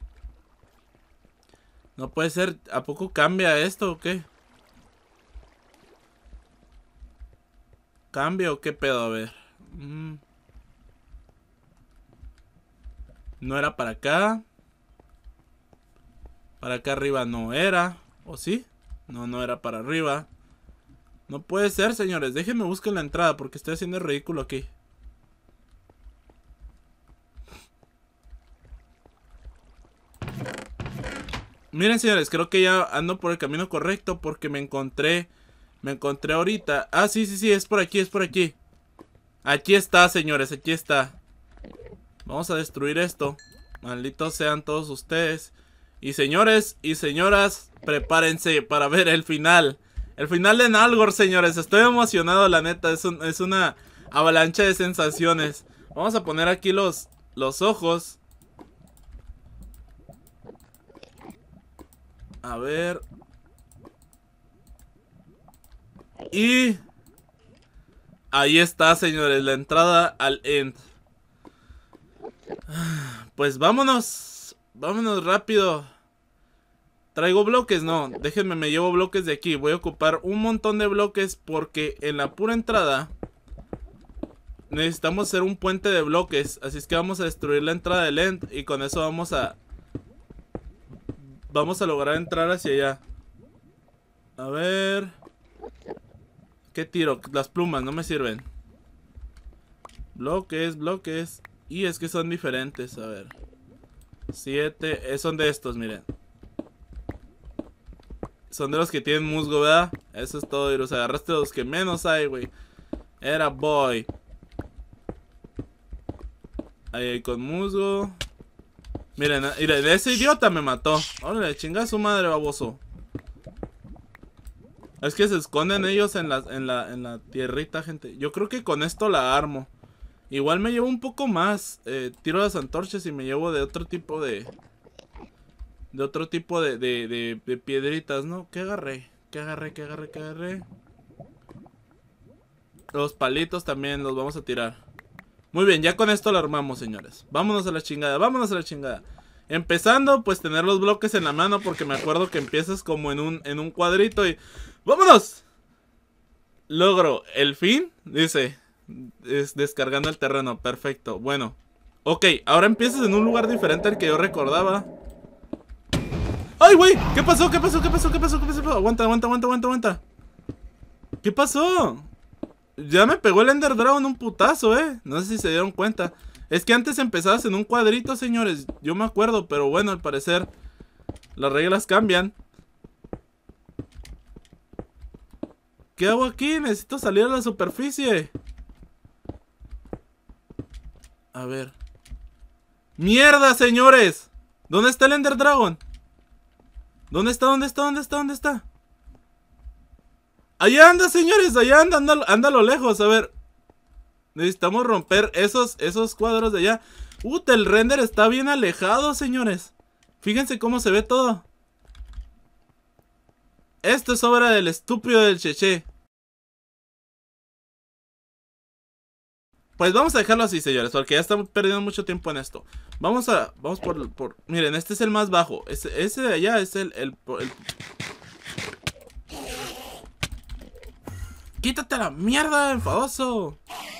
Speaker 1: No puede ser. ¿A poco cambia esto o qué? ¿Cambia o qué pedo? A ver. Mm. No era para acá. Para acá arriba no era. ¿O sí? No, no era para arriba. No puede ser, señores. Déjenme buscar la entrada porque estoy haciendo el ridículo aquí. Miren, señores, creo que ya ando por el camino correcto porque me encontré... Me encontré ahorita... Ah, sí, sí, sí, es por aquí, es por aquí. Aquí está, señores, aquí está. Vamos a destruir esto. Malditos sean todos ustedes. Y señores y señoras, prepárense para ver el final. El final de Nalgor, señores. Estoy emocionado, la neta. Es, un, es una avalancha de sensaciones. Vamos a poner aquí los, los ojos. A ver. Y... ahí está, señores, la entrada al End. Pues vámonos. Vámonos rápido. ¿Traigo bloques? No, déjenme, me llevo bloques de aquí. Voy a ocupar un montón de bloques porque en la pura entrada necesitamos hacer un puente de bloques. Así es que vamos a destruir la entrada del End y con eso vamos a... Vamos a lograr entrar hacia allá. A ver... ¿Qué tiro? Las plumas no me sirven. Bloques, bloques. Y es que son diferentes, a ver. Siete, eh, son de estos, miren. Son de los que tienen musgo, ¿verdad? Eso es todo, Irus. Agarraste los que menos hay, güey. Era boy. Ahí hay con musgo. Miren, miren, ese idiota me mató. Órale, chinga su madre, baboso. Es que se esconden ellos en la, en la, en la tierrita, gente. Yo creo que con esto la armo. Igual me llevo un poco más. Eh, tiro las antorchas y me llevo de otro tipo de... De otro tipo de, de, de, de piedritas, ¿no? ¿Qué agarré? ¿Qué agarré? ¿Qué agarré? ¿Qué agarré? Los palitos también los vamos a tirar. Muy bien, ya con esto lo armamos, señores. Vámonos a la chingada, vámonos a la chingada. Empezando, pues tener los bloques en la mano, porque me acuerdo que empiezas como en un, en un cuadrito y... ¡vámonos! Logro el fin, dice. Es descargando el terreno, perfecto. Bueno, ok, ahora empiezas en un lugar diferente al que yo recordaba. ¡Ay, güey! ¿Qué pasó? ¿Qué pasó? ¿Qué pasó? ¿Qué pasó? ¿Qué pasó? Aguanta, aguanta, aguanta, aguanta, aguanta. ¿Qué pasó? Ya me pegó el Ender Dragon un putazo, eh. No sé si se dieron cuenta. Es que antes empezabas en un cuadrito, señores. Yo me acuerdo, pero bueno, al parecer las reglas cambian. ¿Qué hago aquí? Necesito salir a la superficie. A ver. ¡Mierda, señores! ¿Dónde está el Ender Dragon? ¿Dónde está? ¿Dónde está? ¿Dónde está? ¿Dónde está? Allá anda, señores, allá anda, anda, anda a lo lejos, a ver. Necesitamos romper esos, esos cuadros de allá. Puta, el render está bien alejado, señores. Fíjense cómo se ve todo. Esto es obra del estúpido del Cheche. Pues vamos a dejarlo así, señores, porque ya estamos perdiendo mucho tiempo en esto. Vamos a, vamos por, por miren, este es el más bajo. Ese, ese de allá es el, el, el... ¡Quítate la mierda, enfadoso!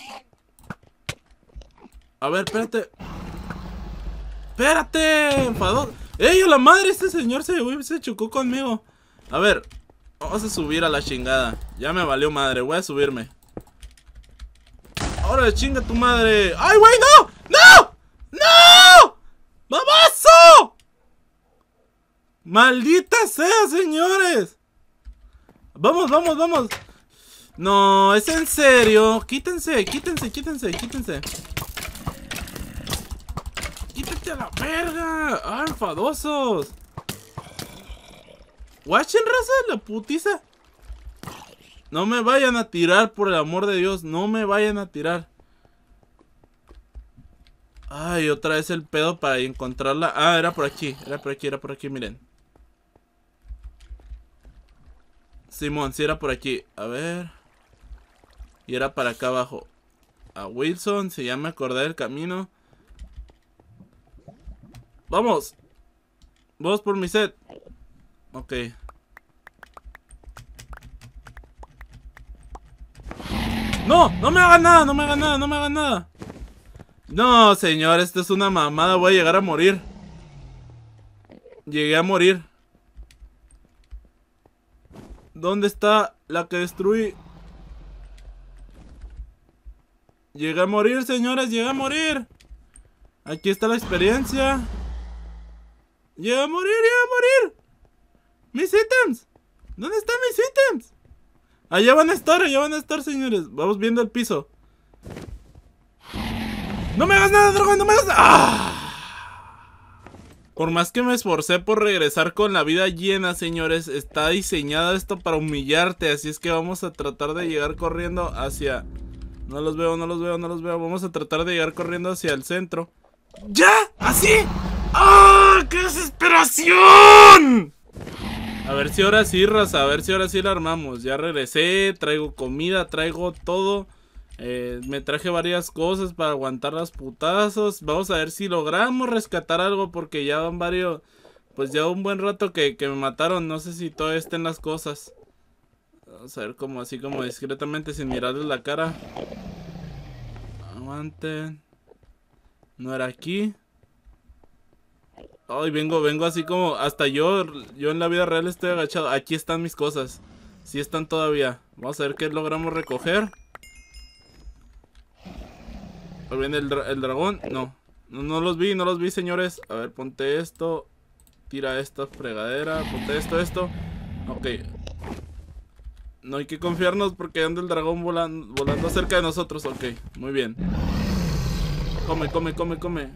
Speaker 1: A ver, espérate. ¡Espérate, enfadoso! ¡Ey, a la madre! Este señor se, uy, se chocó conmigo. A ver, vamos a subir a la chingada. Ya me valió madre, voy a subirme. ¡Ahora chinga tu madre! ¡Ay, güey, no! ¡No! ¡No! ¡Baboso! ¡Maldita sea, señores! Vamos, vamos, vamos. No, es en serio. Quítense, quítense, quítense, quítense. Quítate a la verga. ¡Ah, enfadosos! Watchen, raza, la putiza. No me vayan a tirar, por el amor de Dios. No me vayan a tirar. Ay, otra vez el pedo para encontrarla. Ah, era por aquí, era por aquí, era por aquí, miren. Simón, si era por aquí. A ver. Y era para acá abajo. A Wilson, si ya me acordé del camino. ¡Vamos! Vamos por mi set. Ok. ¡No! ¡No me hagan nada! ¡No me hagan nada! ¡No me hagan nada! No, señor, esto es una mamada. Voy a llegar a morir. Llegué a morir. ¿Dónde está la que destruí? Llegué a morir, señores. Llegué a morir. Aquí está la experiencia. Llegué a morir, llegué a morir. Mis ítems. ¿Dónde están mis ítems? Allá van a estar, allá van a estar, señores. Vamos viendo el piso. ¡No me hagas nada, dragón! ¡No me hagas nada! ¡Ah! Por más que me esforcé por regresar con la vida llena, señores, está diseñado esto para humillarte. Así es que vamos a tratar de llegar corriendo hacia... No los veo, no los veo, no los veo. Vamos a tratar de llegar corriendo hacia el centro. ¡Ya! ¿Así? ¡Ah! ¡Qué desesperación! A ver si ahora sí, raza. A ver si ahora sí la armamos. Ya regresé, traigo comida, traigo todo. Eh, me traje varias cosas para aguantar las putazos. Vamos a ver si logramos rescatar algo, porque ya van varios... Pues ya un buen rato que, que me mataron. No sé si todavía estén las cosas. Vamos a ver como así como discretamente, sin mirarles la cara. Aguanten. No era aquí. Ay, vengo, vengo así como... Hasta yo, yo en la vida real estoy agachado. Aquí están mis cosas. Sí están todavía. Vamos a ver qué logramos recoger. ¿Ahí viene el, dra el dragón? No. no. No los vi, no los vi, señores. A ver, ponte esto. Tira esta fregadera. Ponte esto, esto. Ok. No hay que confiarnos porque anda el dragón volando, volando cerca de nosotros. Ok, muy bien. Come, come, come, come.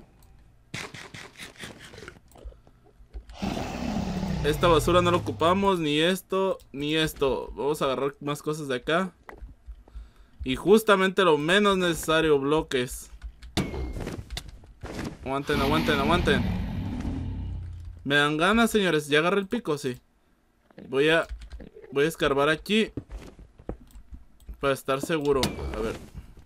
Speaker 1: Esta basura no la ocupamos. Ni esto, ni esto. Vamos a agarrar más cosas de acá. Y justamente lo menos necesario, bloques. Aguanten, aguanten, aguanten. Me dan ganas, señores. ¿Ya agarré el pico? Sí. Voy a... Voy a escarbar aquí. Para estar seguro. A ver.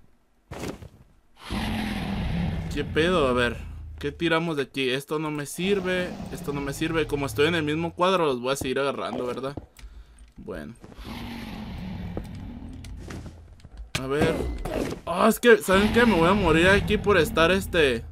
Speaker 1: ¿Qué pedo? A ver. ¿Qué tiramos de aquí? Esto no me sirve. Esto no me sirve. Como estoy en el mismo cuadro, los voy a seguir agarrando, ¿verdad? Bueno. A ver. Ah, oh, es que, ¿saben qué? Me voy a morir aquí por estar este...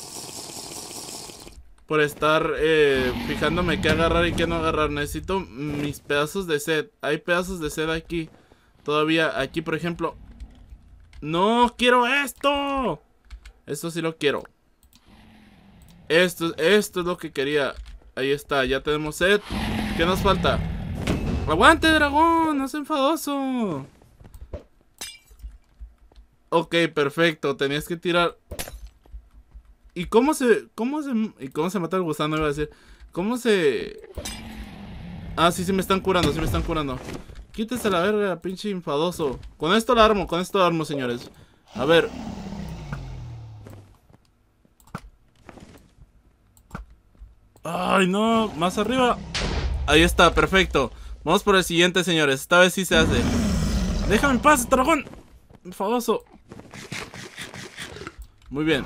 Speaker 1: Por estar eh, fijándome qué agarrar y qué no agarrar. Necesito mis pedazos de sed. Hay pedazos de sed aquí. Todavía aquí, por ejemplo. ¡No quiero esto! Esto sí lo quiero. Esto, esto es lo que quería. Ahí está, ya tenemos sed. ¿Qué nos falta? ¡Aguante, dragón! ¡No seas enfadoso! Ok, perfecto. Tenías que tirar... ¿Y cómo se... cómo se... ¿Y cómo se mata el gusano? Iba a decir. ¿Cómo se...? Ah, sí, sí me están curando, sí me están curando. Quítese la verga, pinche enfadoso. Con esto la armo, con esto la armo, señores. A ver. Ay, no, más arriba. Ahí está, perfecto. Vamos por el siguiente, señores. Esta vez sí se hace. Déjame en paz, dragón. Enfadoso. Muy bien.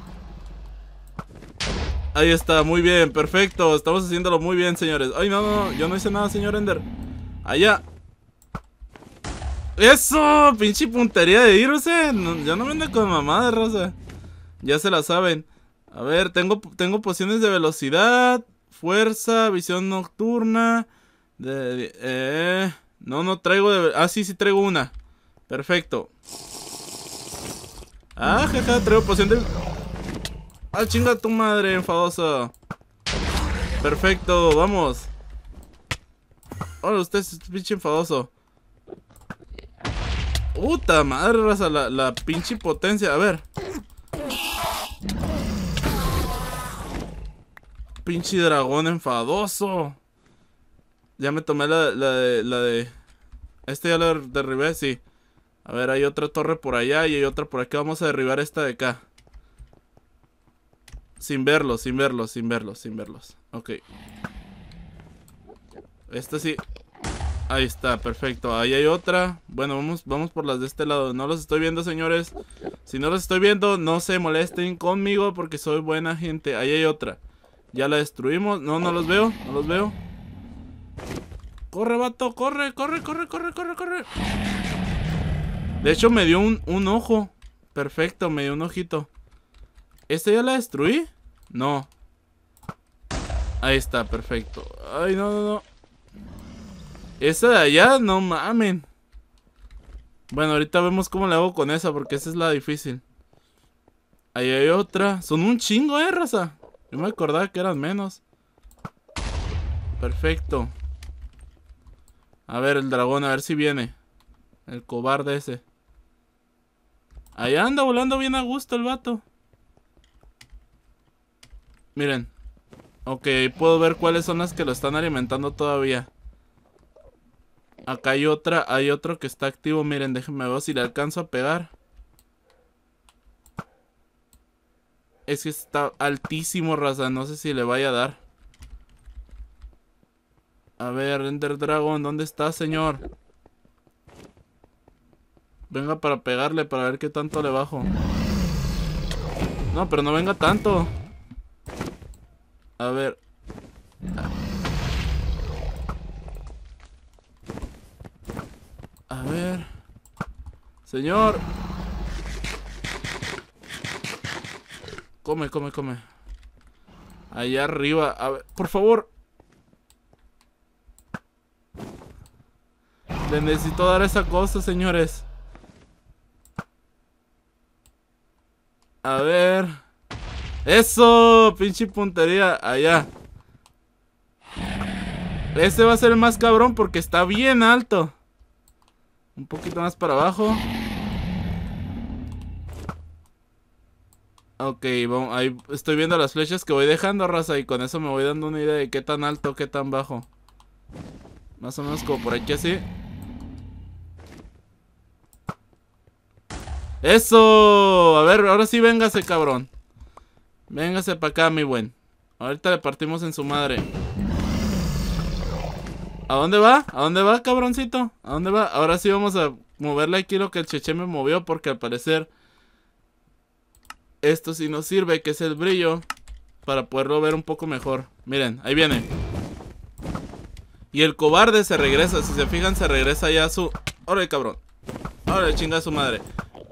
Speaker 1: Ahí está, muy bien, perfecto. Estamos haciéndolo muy bien, señores. Ay, no, no, no, yo no hice nada, señor Ender. Allá. ¡Eso! Pinche puntería de irse. No, ya no me ando con mamá de raza. Ya se la saben. A ver, tengo, tengo pociones de velocidad, fuerza, visión nocturna. De, de, eh, no, no traigo de... Ah, sí, sí traigo una. Perfecto. Ah, jaja, traigo poción de... ¡Ah, chinga tu madre, enfadoso! Perfecto, vamos. Hola, usted es pinche enfadoso. Puta madre, raza, la, la pinche potencia. A ver. Pinche dragón enfadoso. Ya me tomé la, la de... La de... Este ya lo derribé, sí. A ver, hay otra torre por allá y hay otra por acá. Vamos a derribar esta de acá. Sin verlos, sin verlos, sin verlos, sin verlos. Ok. Esta sí. Ahí está, perfecto. Ahí hay otra. Bueno, vamos, vamos por las de este lado. No los estoy viendo, señores. Si no los estoy viendo, no se molesten conmigo porque soy buena gente. Ahí hay otra. Ya la destruimos. No, no los veo. No los veo. Corre, vato. Corre, corre, corre, corre, corre, corre. De hecho, me dio un, un ojo. Perfecto, me dio un ojito. ¿Este ya la destruí? No. Ahí está, perfecto. Ay, no, no, no. Esa de allá, no mamen. Bueno, ahorita vemos cómo le hago con esa, porque esa es la difícil. Ahí hay otra. Son un chingo, eh, raza. Yo me acordaba que eran menos. Perfecto. A ver, el dragón, a ver si viene. El cobarde ese. Ahí anda volando bien a gusto el vato. Miren. Ok, puedo ver cuáles son las que lo están alimentando todavía. Acá hay otra, hay otro que está activo. Miren, déjenme ver si le alcanzo a pegar. Es que está altísimo, raza. No sé si le vaya a dar. A ver, Ender Dragon, ¿dónde está, señor? Venga para pegarle, para ver qué tanto le bajo. No, pero no venga tanto. A ver. A ver. Señor. Come, come, come. Allá arriba. A ver, por favor. Le necesito dar esa cosa, señores. A ver. ¡Eso! Pinche puntería. Allá. Este va a ser el más cabrón porque está bien alto. Un poquito más para abajo. Ok, vamos, ahí estoy viendo las flechas que voy dejando, raza. Y con eso me voy dando una idea de qué tan alto, qué tan bajo. Más o menos como por aquí así. ¡Eso! A ver, ahora sí véngase, cabrón. Véngase para acá, mi buen. Ahorita le partimos en su madre. ¿A dónde va? ¿A dónde va, cabroncito? ¿A dónde va? Ahora sí vamos a moverle aquí lo que el Cheche me movió, porque al parecer esto sí nos sirve, que es el brillo, para poderlo ver un poco mejor. Miren, ahí viene. Y el cobarde se regresa. Si se fijan, se regresa ya a su... ¡Órale, cabrón! ¡Órale, chinga a su madre!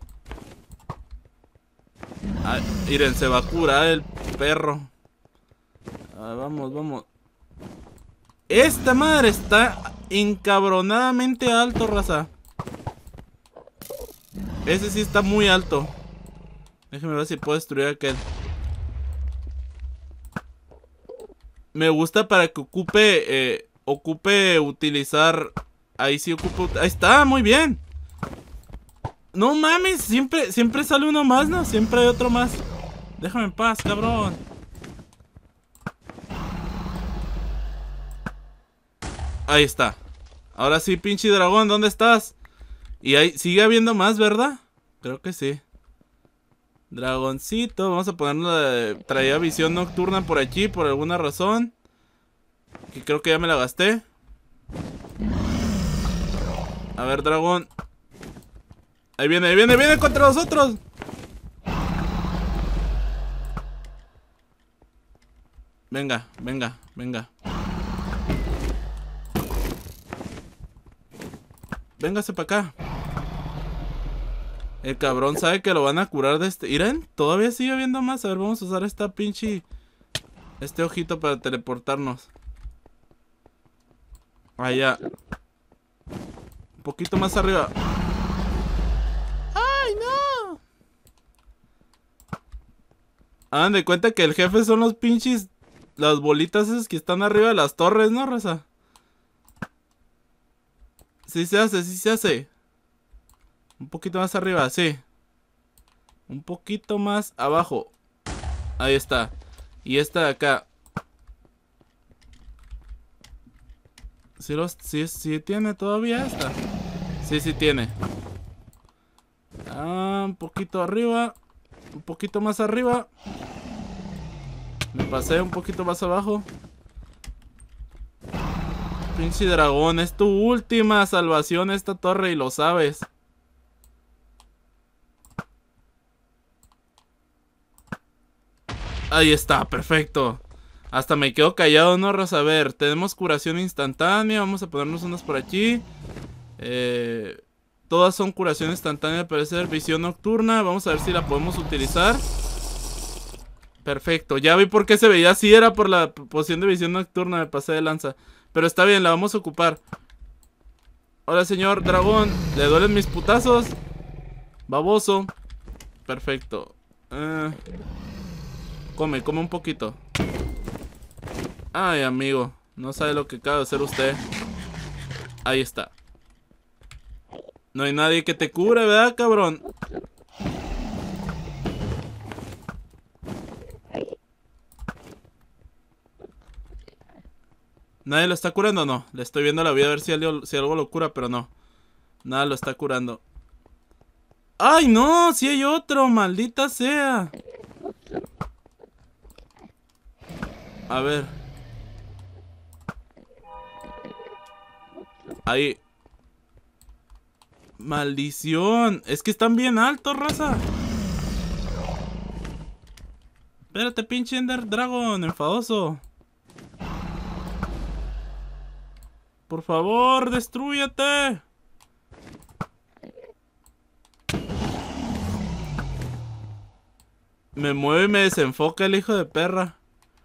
Speaker 1: Ay, miren, se va a curar el perro. Ah, vamos, vamos. Esta madre está encabronadamente alto, raza. Ese sí está muy alto. Déjenme ver si puedo destruir aquel. Me gusta para que ocupe eh, Ocupe utilizar. Ahí sí ocupo. Ahí está, muy bien. No mames, siempre, siempre sale uno más, ¿no? Siempre hay otro más. Déjame en paz, cabrón. Ahí está. Ahora sí, pinche dragón, ¿dónde estás? Y ahí sigue habiendo más, ¿verdad? Creo que sí. Dragoncito, vamos a ponerle. Traía visión nocturna por aquí, por alguna razón. Que creo que ya me la gasté. A ver, dragón. Ahí viene, ahí viene, viene contra nosotros. Venga, venga, venga. Véngase para acá. El cabrón sabe que lo van a curar de este. Miren, todavía sigue habiendo más. A ver, vamos a usar esta pinche. Este ojito para teleportarnos. Allá. Un poquito más arriba. ¡Ay, no! Hagan de cuenta que el jefe son los pinches. Las bolitas esas que están arriba de las torres, ¿no, raza? Sí se hace, sí se hace. Un poquito más arriba, sí. Un poquito más abajo. Ahí está. Y esta de acá. ¿Sí, los, sí, sí tiene todavía esta? Sí, sí tiene. Ah, un poquito arriba. Un poquito más arriba. Me pasé un poquito más abajo. Pinche dragón, es tu última salvación esta torre y lo sabes. Ahí está, perfecto. Hasta me quedo callado, ¿no, raza? A ver, tenemos curación instantánea. Vamos a ponernos unas por aquí. Eh, todas son curación instantánea, al parecer. Visión nocturna, vamos a ver si la podemos utilizar. Perfecto, ya vi por qué se veía así. Era por la poción de visión nocturna, me pasé de lanza. Pero está bien, la vamos a ocupar. Hola, señor dragón. ¿Le duelen mis putazos? Baboso. Perfecto. eh, Come, come un poquito. Ay, amigo, no sabe lo que acaba de hacer usted. Ahí está. No hay nadie que te cure, ¿verdad, cabrón? ¿Nadie lo está curando o no? Le estoy viendo la vida a ver si algo, si algo lo cura, pero no. Nada lo está curando. ¡Ay, no! ¡Sí hay otro! ¡Maldita sea! A ver. Ahí. ¡Maldición! Es que están bien altos, raza. Espérate, pinche Ender Dragon, enfadoso. Por favor, destrúyete. Me mueve y me desenfoca el hijo de perra.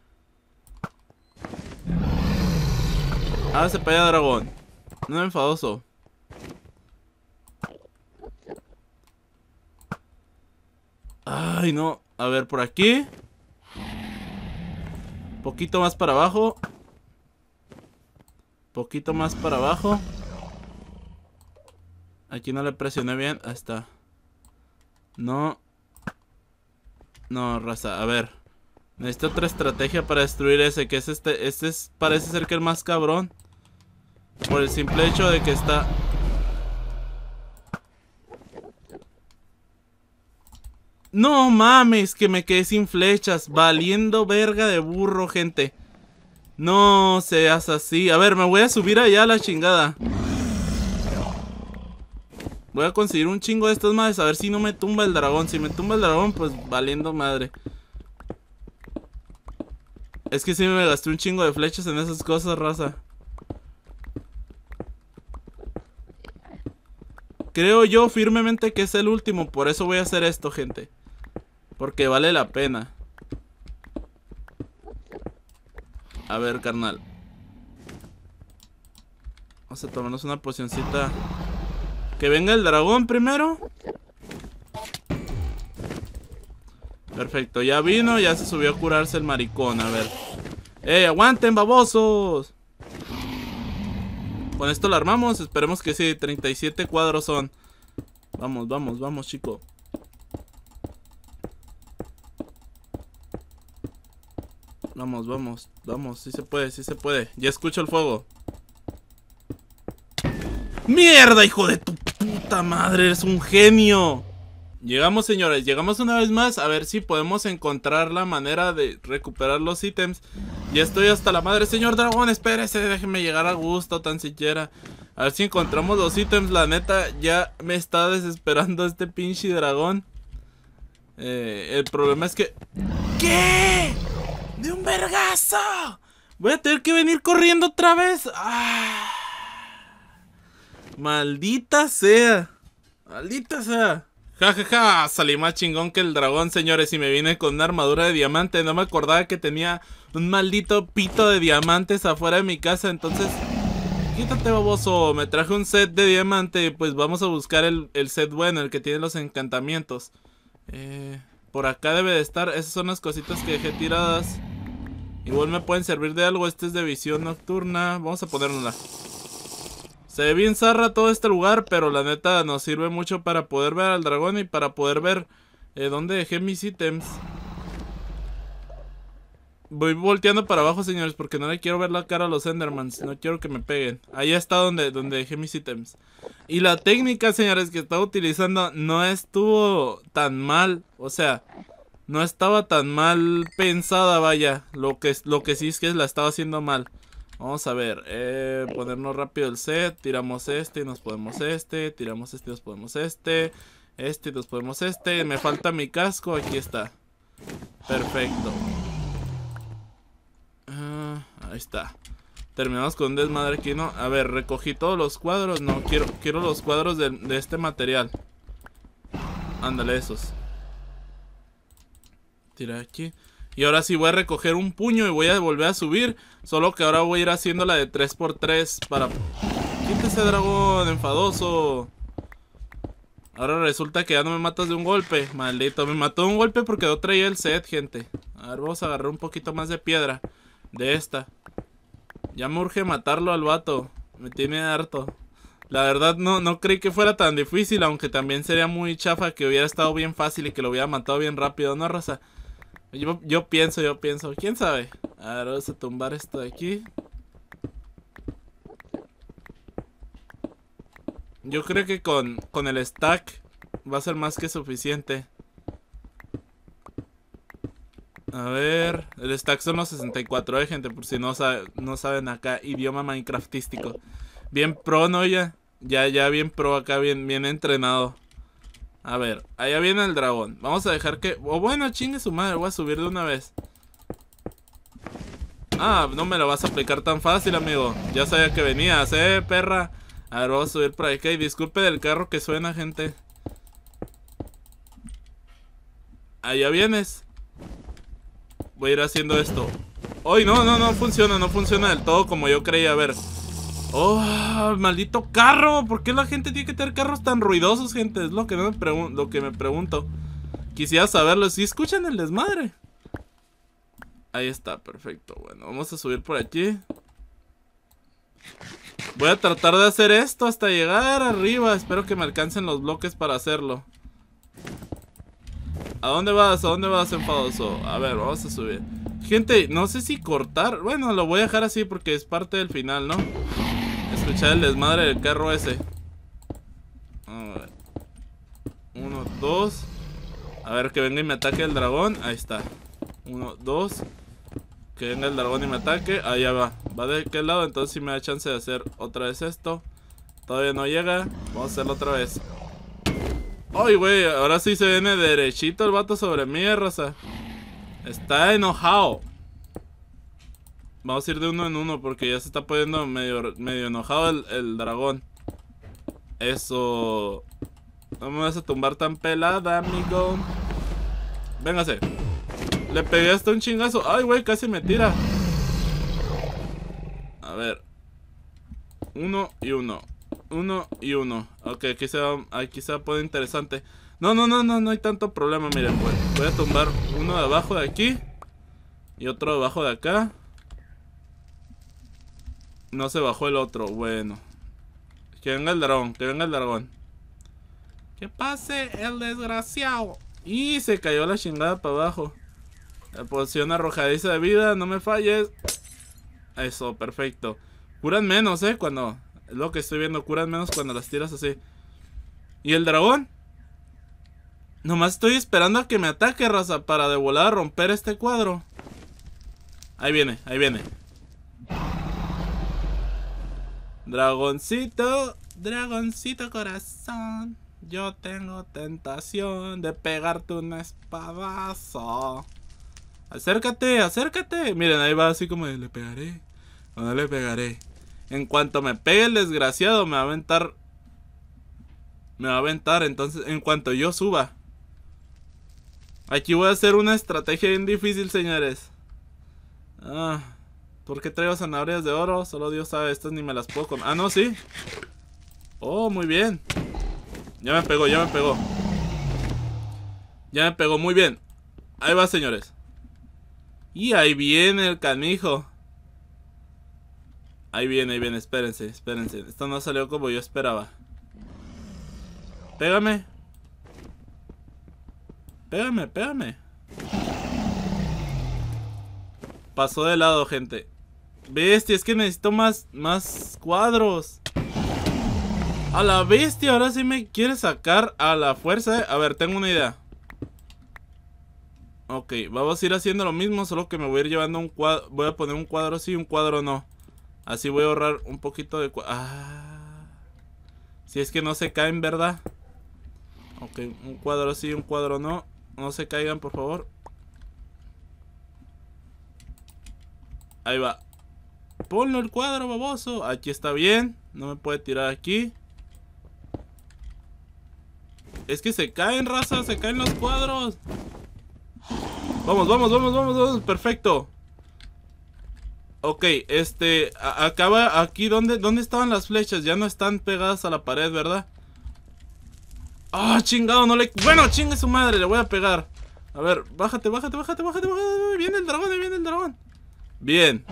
Speaker 1: Hágase para allá, dragón. No, enfadoso. Ay, no. A ver, por aquí. Poquito más para abajo. Poquito más para abajo. Aquí no le presioné bien. Ahí está. No. No, raza. A ver. Necesito otra estrategia para destruir ese. Que es este. Este es, parece ser que el más cabrón. Por el simple hecho de que está... No mames, que me quedé sin flechas. Valiendo verga de burro, gente. No seas así. A ver, me voy a subir allá a la chingada. Voy a conseguir un chingo de estas madres. A ver si no me tumba el dragón. Si me tumba el dragón, pues valiendo madre. Es que sí me gasté un chingo de flechas en esas cosas, raza. Creo yo firmemente que es el último. Por eso voy a hacer esto, gente. Porque vale la pena. A ver, carnal. Vamos a tomarnos una pocioncita. Que venga el dragón primero. Perfecto, ya vino. Ya se subió a curarse el maricón. A ver. ¡Ey, aguanten, babosos! Con esto lo armamos. Esperemos que sí. treinta y siete cuadros son. Vamos, vamos, vamos, chico. Vamos, vamos, vamos. Sí se puede, sí se puede. Ya escucho el fuego. ¡Mierda, hijo de tu puta madre! ¡Eres un genio! Llegamos, señores, llegamos una vez más. A ver si podemos encontrar la manera de recuperar los ítems. Ya estoy hasta la madre. Señor dragón, espérese, déjeme llegar a gusto tan siquiera. A ver si encontramos los ítems. La neta, ya me está desesperando este pinche dragón. eh, El problema es que... ¿Qué? ¡De un vergazo! Voy a tener que venir corriendo otra vez. ¡Ah! Maldita sea. Maldita sea. Ja, ja, ja. Salí más chingón que el dragón, señores. Y me vine con una armadura de diamante. No me acordaba que tenía un maldito pito de diamantes afuera de mi casa. Entonces, quítate, baboso. Me traje un set de diamante. Pues vamos a buscar el, el set bueno, el que tiene los encantamientos. Eh, por acá debe de estar. Esas son las cositas que dejé tiradas. Igual me pueden servir de algo. Este es de visión nocturna. Vamos a ponérnosla. Se ve bien zarra todo este lugar, pero la neta nos sirve mucho para poder ver al dragón y para poder ver eh, dónde dejé mis ítems. Voy volteando para abajo, señores, porque no le quiero ver la cara a los Endermans. No quiero que me peguen. Ahí está donde, donde dejé mis ítems. Y la técnica, señores, que estaba utilizando no estuvo tan mal. O sea, no estaba tan mal pensada, vaya. Lo que, lo que sí es que la estaba haciendo mal. Vamos a ver, eh, ponernos rápido el set. Tiramos este y nos podemos este. Tiramos este y nos podemos este. Este y nos podemos este. Me falta mi casco, aquí está. Perfecto. uh, Ahí está. Terminamos con un desmadre aquí, ¿no? A ver, recogí todos los cuadros. No, quiero, quiero los cuadros de, de este material. Ándale, esos. Tira aquí. Y ahora sí voy a recoger un puño y voy a volver a subir. Solo que ahora voy a ir haciendo la de tres por tres para... Quítese, dragón enfadoso. Ahora resulta que ya no me matas de un golpe. Maldito, me mató de un golpe porque no traía el set, gente. A ver, vamos a agarrar un poquito más de piedra. De esta. Ya me urge matarlo al vato. Me tiene harto. La verdad no, no creí que fuera tan difícil. Aunque también sería muy chafa que hubiera estado bien fácil y que lo hubiera matado bien rápido, ¿no, raza? Yo, yo pienso, yo pienso. ¿Quién sabe? A ver, vamos a tumbar esto de aquí. Yo creo que con, con el stack va a ser más que suficiente. A ver, el stack son los sesenta y cuatro, eh, gente, por si no, sabe, no saben acá, idioma minecraftístico. Bien pro, ¿no? Ya, ya, ya bien pro acá, bien, bien entrenado. A ver, allá viene el dragón. Vamos a dejar que... O oh, bueno, chingue su madre, voy a subir de una vez. Ah, no me lo vas a aplicar tan fácil, amigo. Ya sabía que venías, eh, perra. A ver, vamos a subir por acá. Y disculpe del carro que suena, gente. Allá vienes. Voy a ir haciendo esto. ¡Ay, no, no, no funciona! No funciona del todo como yo creía. A ver. ¡Oh, maldito carro! ¿Por qué la gente tiene que tener carros tan ruidosos, gente? Es lo que, no me, pregun lo que me pregunto. Quisiera saberlo. ¿Sí escuchan el desmadre? Ahí está, perfecto. Bueno, vamos a subir por aquí. Voy a tratar de hacer esto hasta llegar arriba. Espero que me alcancen los bloques para hacerlo. ¿A dónde vas? ¿A dónde vas, enfadoso? A ver, vamos a subir. Gente, no sé si cortar. Bueno, lo voy a dejar así porque es parte del final, ¿no? Escuchar el desmadre del carro ese. A ver. Uno, dos. A ver, que venga y me ataque el dragón. Ahí está. Uno, dos. Que venga el dragón y me ataque. Allá va. Va de aquel lado, entonces sí me da chance de hacer otra vez esto. Todavía no llega. Vamos a hacerlo otra vez. Ay, güey, ahora sí se viene derechito el vato sobre mí, raza. Está enojado. Vamos a ir de uno en uno porque ya se está poniendo medio, medio enojado el, el dragón. Eso. No me vas a tumbar tan pelada, amigo. Véngase. Le pegué hasta un chingazo. Ay, güey, casi me tira. A ver. Uno y uno. Uno y uno. Ok, aquí se va, aquí se va a poner interesante. No, no, no, no, no hay tanto problema. Miren, pues voy a tumbar uno de abajo de aquí y otro de abajo de acá. No se bajó el otro, bueno. Que venga el dragón, que venga el dragón. Que pase el desgraciado. Y se cayó la chingada para abajo. La posición arrojadiza de vida, no me falles. Eso, perfecto. Curan menos, eh, cuando... Es lo que estoy viendo, curan menos cuando las tiras así. ¿Y el dragón? Nomás estoy esperando a que me ataque, raza, para de volada romper este cuadro. Ahí viene, ahí viene. Dragoncito, dragoncito corazón. Yo tengo tentación de pegarte un espadazo. Acércate, acércate. Miren, ahí va así como de, le pegaré o no le pegaré. En cuanto me pegue el desgraciado, me va a aventar. Me va a aventar, entonces, en cuanto yo suba. Aquí voy a hacer una estrategia bien difícil, señores. Ah, ¿por qué traigo zanahorias de oro? Solo Dios sabe, estas ni me las puedo comer. Ah, no, sí. Oh, muy bien. Ya me pegó, ya me pegó. Ya me pegó, muy bien. Ahí va, señores. Y ahí viene el canijo. Ahí viene, ahí viene, espérense, espérense. Esto no salió como yo esperaba. Pégame. Pégame, pégame. Pasó de lado, gente. Bestia, es que necesito más, más cuadros. A la bestia, ahora sí me quiere sacar a la fuerza. A ver, tengo una idea. Ok, vamos a ir haciendo lo mismo, solo que me voy a ir llevando un cuadro. Voy a poner un cuadro sí, un cuadro no. Así voy a ahorrar un poquito de... Ah. Si es que no se caen, ¿verdad? Ok, un cuadro sí, un cuadro no. No se caigan, por favor. Ahí va. Ponlo el cuadro, baboso. Aquí está bien. No me puede tirar aquí. Es que se caen, raza. Se caen los cuadros. Vamos, vamos, vamos, vamos, vamos. Perfecto. Ok, este... a- acaba aquí. ¿Dónde, ¿Dónde estaban las flechas? Ya no están pegadas a la pared, ¿verdad? Ah, oh, chingado, no le... Bueno, chingue su madre, le voy a pegar. A ver, bájate, bájate, bájate, bájate, bájate. Viene el dragón, ahí viene el dragón. Bien.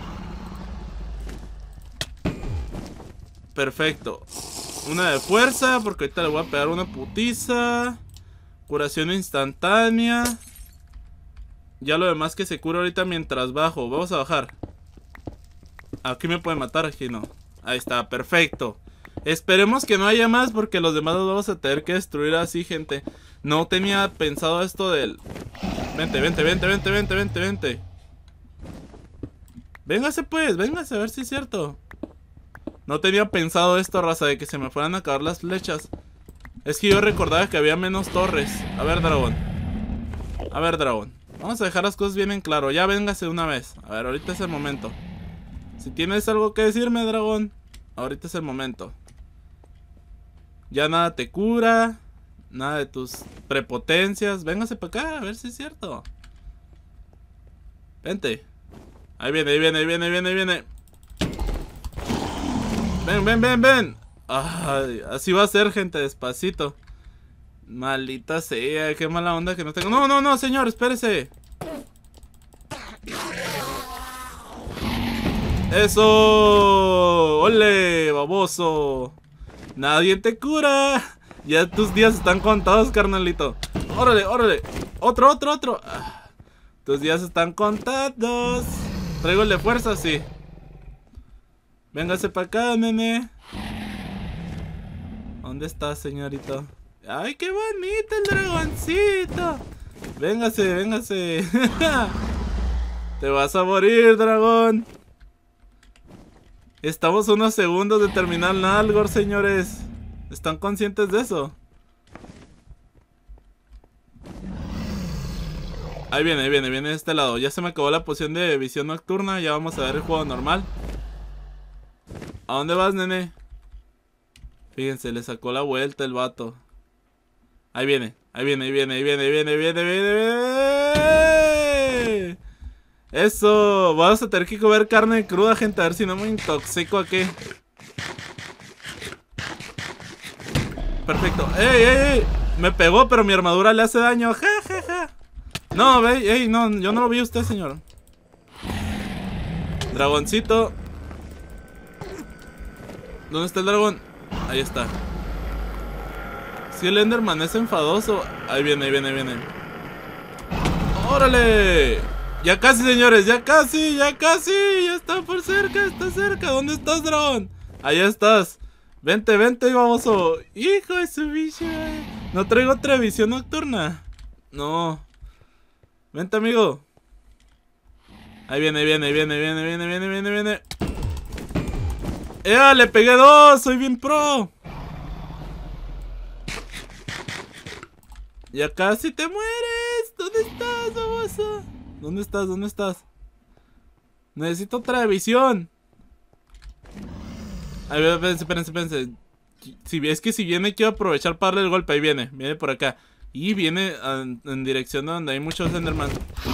Speaker 1: Perfecto. Una de fuerza, porque ahorita le voy a pegar una putiza. Curación instantánea. Ya lo demás que se cura ahorita mientras bajo. Vamos a bajar. Aquí me puede matar, aquí no. Ahí está, perfecto. Esperemos que no haya más, porque los demás los vamos a tener que destruir así, gente. No tenía pensado esto del... Vente, vente, vente, vente, vente, vente, vente. Véngase pues, véngase, a ver si es cierto. No tenía pensado esto, raza, de que se me fueran a acabar las flechas. Es que yo recordaba que había menos torres. A ver, dragón. A ver, dragón. Vamos a dejar las cosas bien en claro. Ya véngase de una vez. A ver, ahorita es el momento. Si tienes algo que decirme, dragón, ahorita es el momento. Ya nada te cura. Nada de tus prepotencias. Véngase para acá, a ver si es cierto. Vente. Ahí viene, ahí viene, ahí viene, ahí viene, ahí viene. Ven, ven, ven, ven. Ay, así va a ser, gente, despacito. Maldita sea, qué mala onda que no tengo. No, no, no, señor, espérese. ¡Eso! ¡Ole, baboso! Nadie te cura. Ya tus días están contados, carnalito. ¡Órale, órale! ¡Otro, otro, otro! Ah, tus días están contados. ¿Traigo el de fuerza? Sí. Véngase para acá, nene. ¿Dónde está, señorito? ¡Ay, qué bonito el dragoncito! Véngase, véngase. Te vas a morir, dragón. Estamos unos segundos de terminar Nalgor, señores. ¿Están conscientes de eso? Ahí viene, ahí viene, viene de este lado. Ya se me acabó la poción de visión nocturna. Ya vamos a ver el juego normal. ¿A dónde vas, nene? Fíjense, le sacó la vuelta el vato. Ahí viene, ahí viene, ahí viene, ahí viene, ahí viene, ahí viene, ahí viene, ahí viene. Eso, vamos a tener que comer carne cruda, gente. A ver si no me intoxico aquí. Perfecto. ¡Ey, ey, ey! Me pegó, pero mi armadura le hace daño. Ja, ja, ja. No, ve, ey, no, yo no lo vi a usted, señor. Dragoncito. ¿Dónde está el dragón? Ahí está. Si el Enderman es enfadoso. Ahí viene, ahí viene, ahí viene. ¡Órale! Ya casi, señores, ya casi, ya casi. Ya está por cerca, está cerca. ¿Dónde estás, dragón? Ahí estás. Vente, vente, baboso. Hijo de su bicha. No traigo otra visión nocturna. No. Vente, amigo. Ahí viene, ahí viene, ahí viene, ahí viene, viene, viene, viene, viene. ¡Eh! Le pegué dos, soy bien pro. Ya casi te mueres. ¿Dónde estás, baboso? ¿Dónde estás? ¿Dónde estás? Necesito otra visión. A ver, espérense, espérense, espérense. Si, es que si viene, quiero aprovechar para darle el golpe. Ahí viene, viene por acá. Y viene en, en dirección de donde hay muchos Enderman.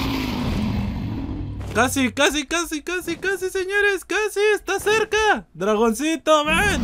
Speaker 1: Casi, casi, casi, casi, casi, señores. Casi, está cerca. Dragoncito, ven.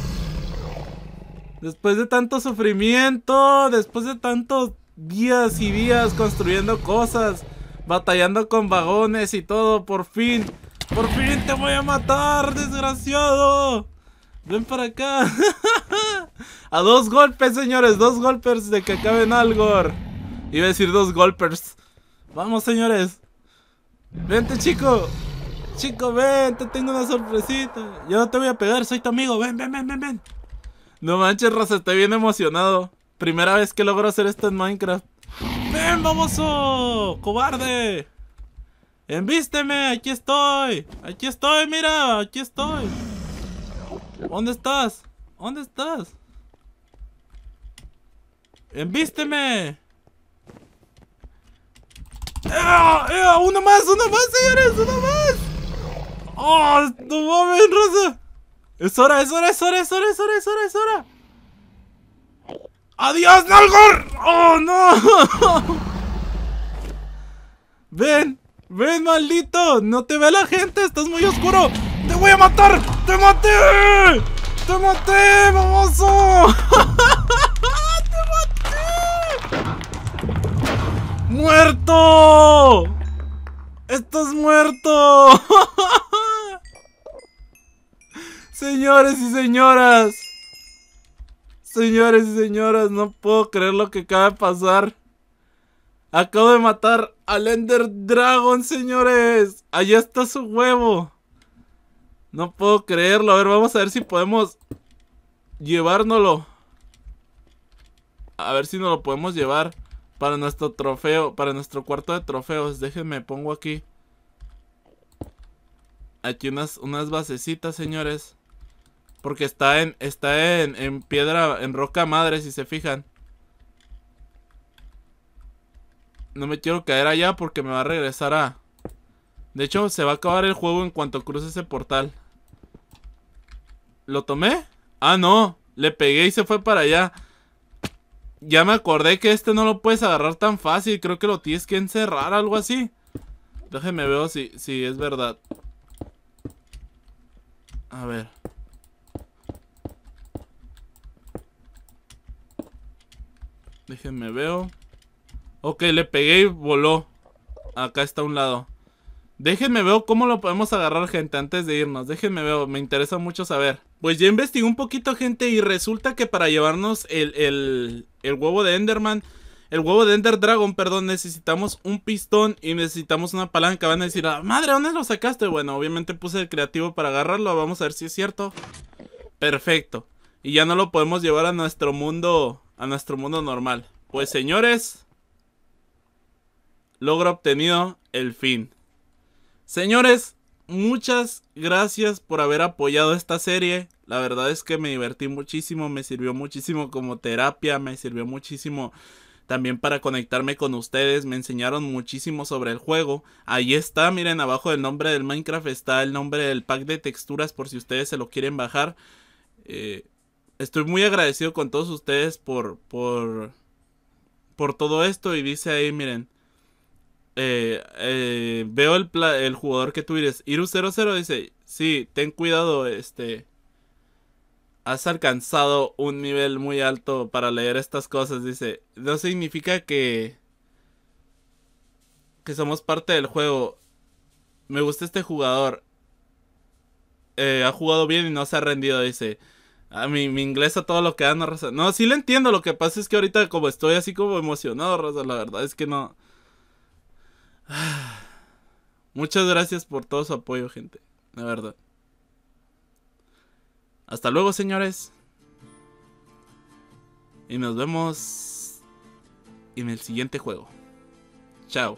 Speaker 1: Después de tanto sufrimiento, después de tantos días y días construyendo cosas, batallando con vagones y todo, por fin, por fin te voy a matar, desgraciado. Ven para acá. A dos golpes, señores, dos golpes de que acabe Nalgor. Iba a decir dos golpes. Vamos, señores. Vente, chico. Chico, ven, te tengo una sorpresita. Yo no te voy a pegar, soy tu amigo. Ven, ven, ven, ven, ven. No manches, raza, estoy bien emocionado. Primera vez que logro hacer esto en Minecraft. ¡Ven, baboso! ¡Cobarde! ¡Envísteme! ¡Aquí estoy! ¡Aquí estoy! ¡Mira! ¡Aquí estoy! ¿Dónde estás? ¿Dónde estás? ¡Envísteme! ¡Eh! ¡Eh! ¡Uno más! ¡Uno más, señores! ¡Uno más! ¡Oh! ¡No mames, Rosa! ¡Es hora! ¡Es hora! ¡Es hora! ¡Es hora! ¡Es hora! ¡Es hora! ¡Es hora! ¡Adiós, Nalgor! ¡Oh, no! ¡Ven! ¡Ven, maldito! ¡No te ve la gente! ¡Estás muy oscuro! ¡Te voy a matar! ¡Te maté! ¡Te maté, baboso! ¡Te maté! ¡Muerto! ¡Estás muerto! Señores y señoras. Señores y señoras, no puedo creer lo que acaba de pasar. Acabo de matar al Ender Dragon, señores. Allá está su huevo. No puedo creerlo. A ver, vamos a ver si podemos llevárnoslo. A ver si nos lo podemos llevar para nuestro trofeo, para nuestro cuarto de trofeos. Déjenme, pongo aquí. Aquí unas, unas basecitas, señores. Porque está en, está en, en piedra, en roca madre, si se fijan. No me quiero caer allá porque me va a regresar a... De hecho, se va a acabar el juego en cuanto cruce ese portal. ¿Lo tomé? Ah, no. Le pegué y se fue para allá. Ya me acordé que este no lo puedes agarrar tan fácil. Creo que lo tienes que encerrar, algo así. Déjenme ver si, si es verdad. A ver. Déjenme veo. Ok, le pegué y voló. Acá está a un lado. Déjenme ver cómo lo podemos agarrar, gente, antes de irnos. Déjenme ver, me interesa mucho saber. Pues ya investigué un poquito, gente, y resulta que para llevarnos el, el, el huevo de Enderman, el huevo de Ender Dragon, perdón, necesitamos un pistón y necesitamos una palanca. Van a decir, ah, madre, ¿dónde lo sacaste? Bueno, obviamente puse el creativo para agarrarlo. Vamos a ver si es cierto. Perfecto. Y ya no lo podemos llevar a nuestro mundo, a nuestro mundo normal. Pues, señores, logro obtenido, el fin. Señores, muchas gracias por haber apoyado esta serie. La verdad es que me divertí muchísimo, me sirvió muchísimo como terapia, me sirvió muchísimo también para conectarme con ustedes. Me enseñaron muchísimo sobre el juego. Ahí está, miren, abajo del nombre del Minecraft está el nombre del pack de texturas por si ustedes se lo quieren bajar. Eh, estoy muy agradecido con todos ustedes por, por, por todo esto. Y dice ahí, miren. Eh, eh, veo el, el jugador que tú eres, Iru cero cero, dice, sí, ten cuidado, este, has alcanzado un nivel muy alto para leer estas cosas, dice, no significa que, que somos parte del juego, me gusta este jugador, eh, ha jugado bien y no se ha rendido, dice, a mi, mi inglés a todo lo que da, no, Rosa, no, sí le entiendo, lo que pasa es que ahorita como estoy así como emocionado, Rosa, la verdad es que no. Muchas gracias por todo su apoyo, gente. La verdad. Hasta luego, señores. Y nos vemos en el siguiente juego. Chao.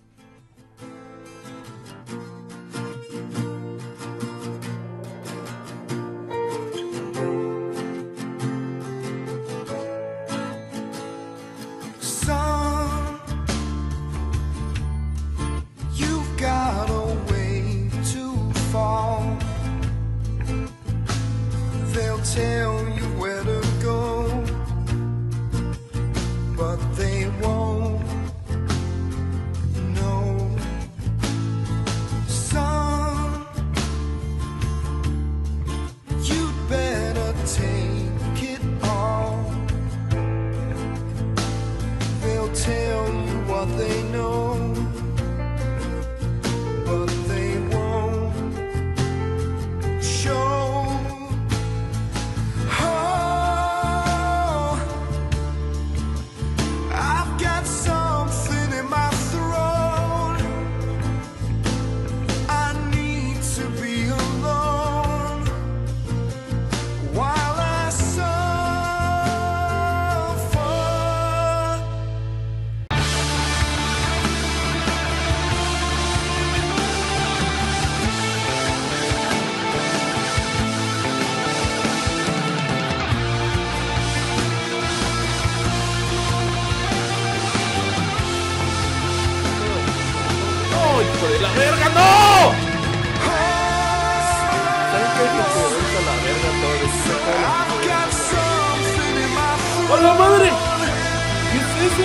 Speaker 2: Tell you where to go, but they won't know. Son, you'd better take it all. They'll tell you what they know, but they won't show.
Speaker 1: de la verga! ¡No! ¿Saben qué es lo que ahorita la verga todo esto? ¡A la madre! ¿Qué es eso?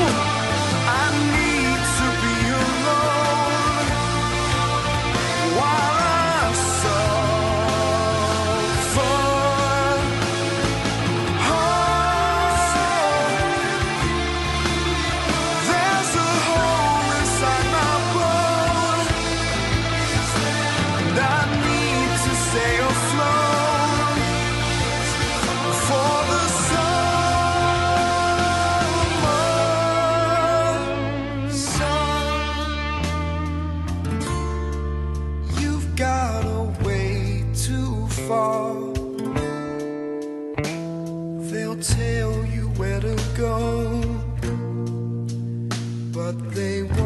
Speaker 2: Got away too far. They'll tell you where to go, but they won't.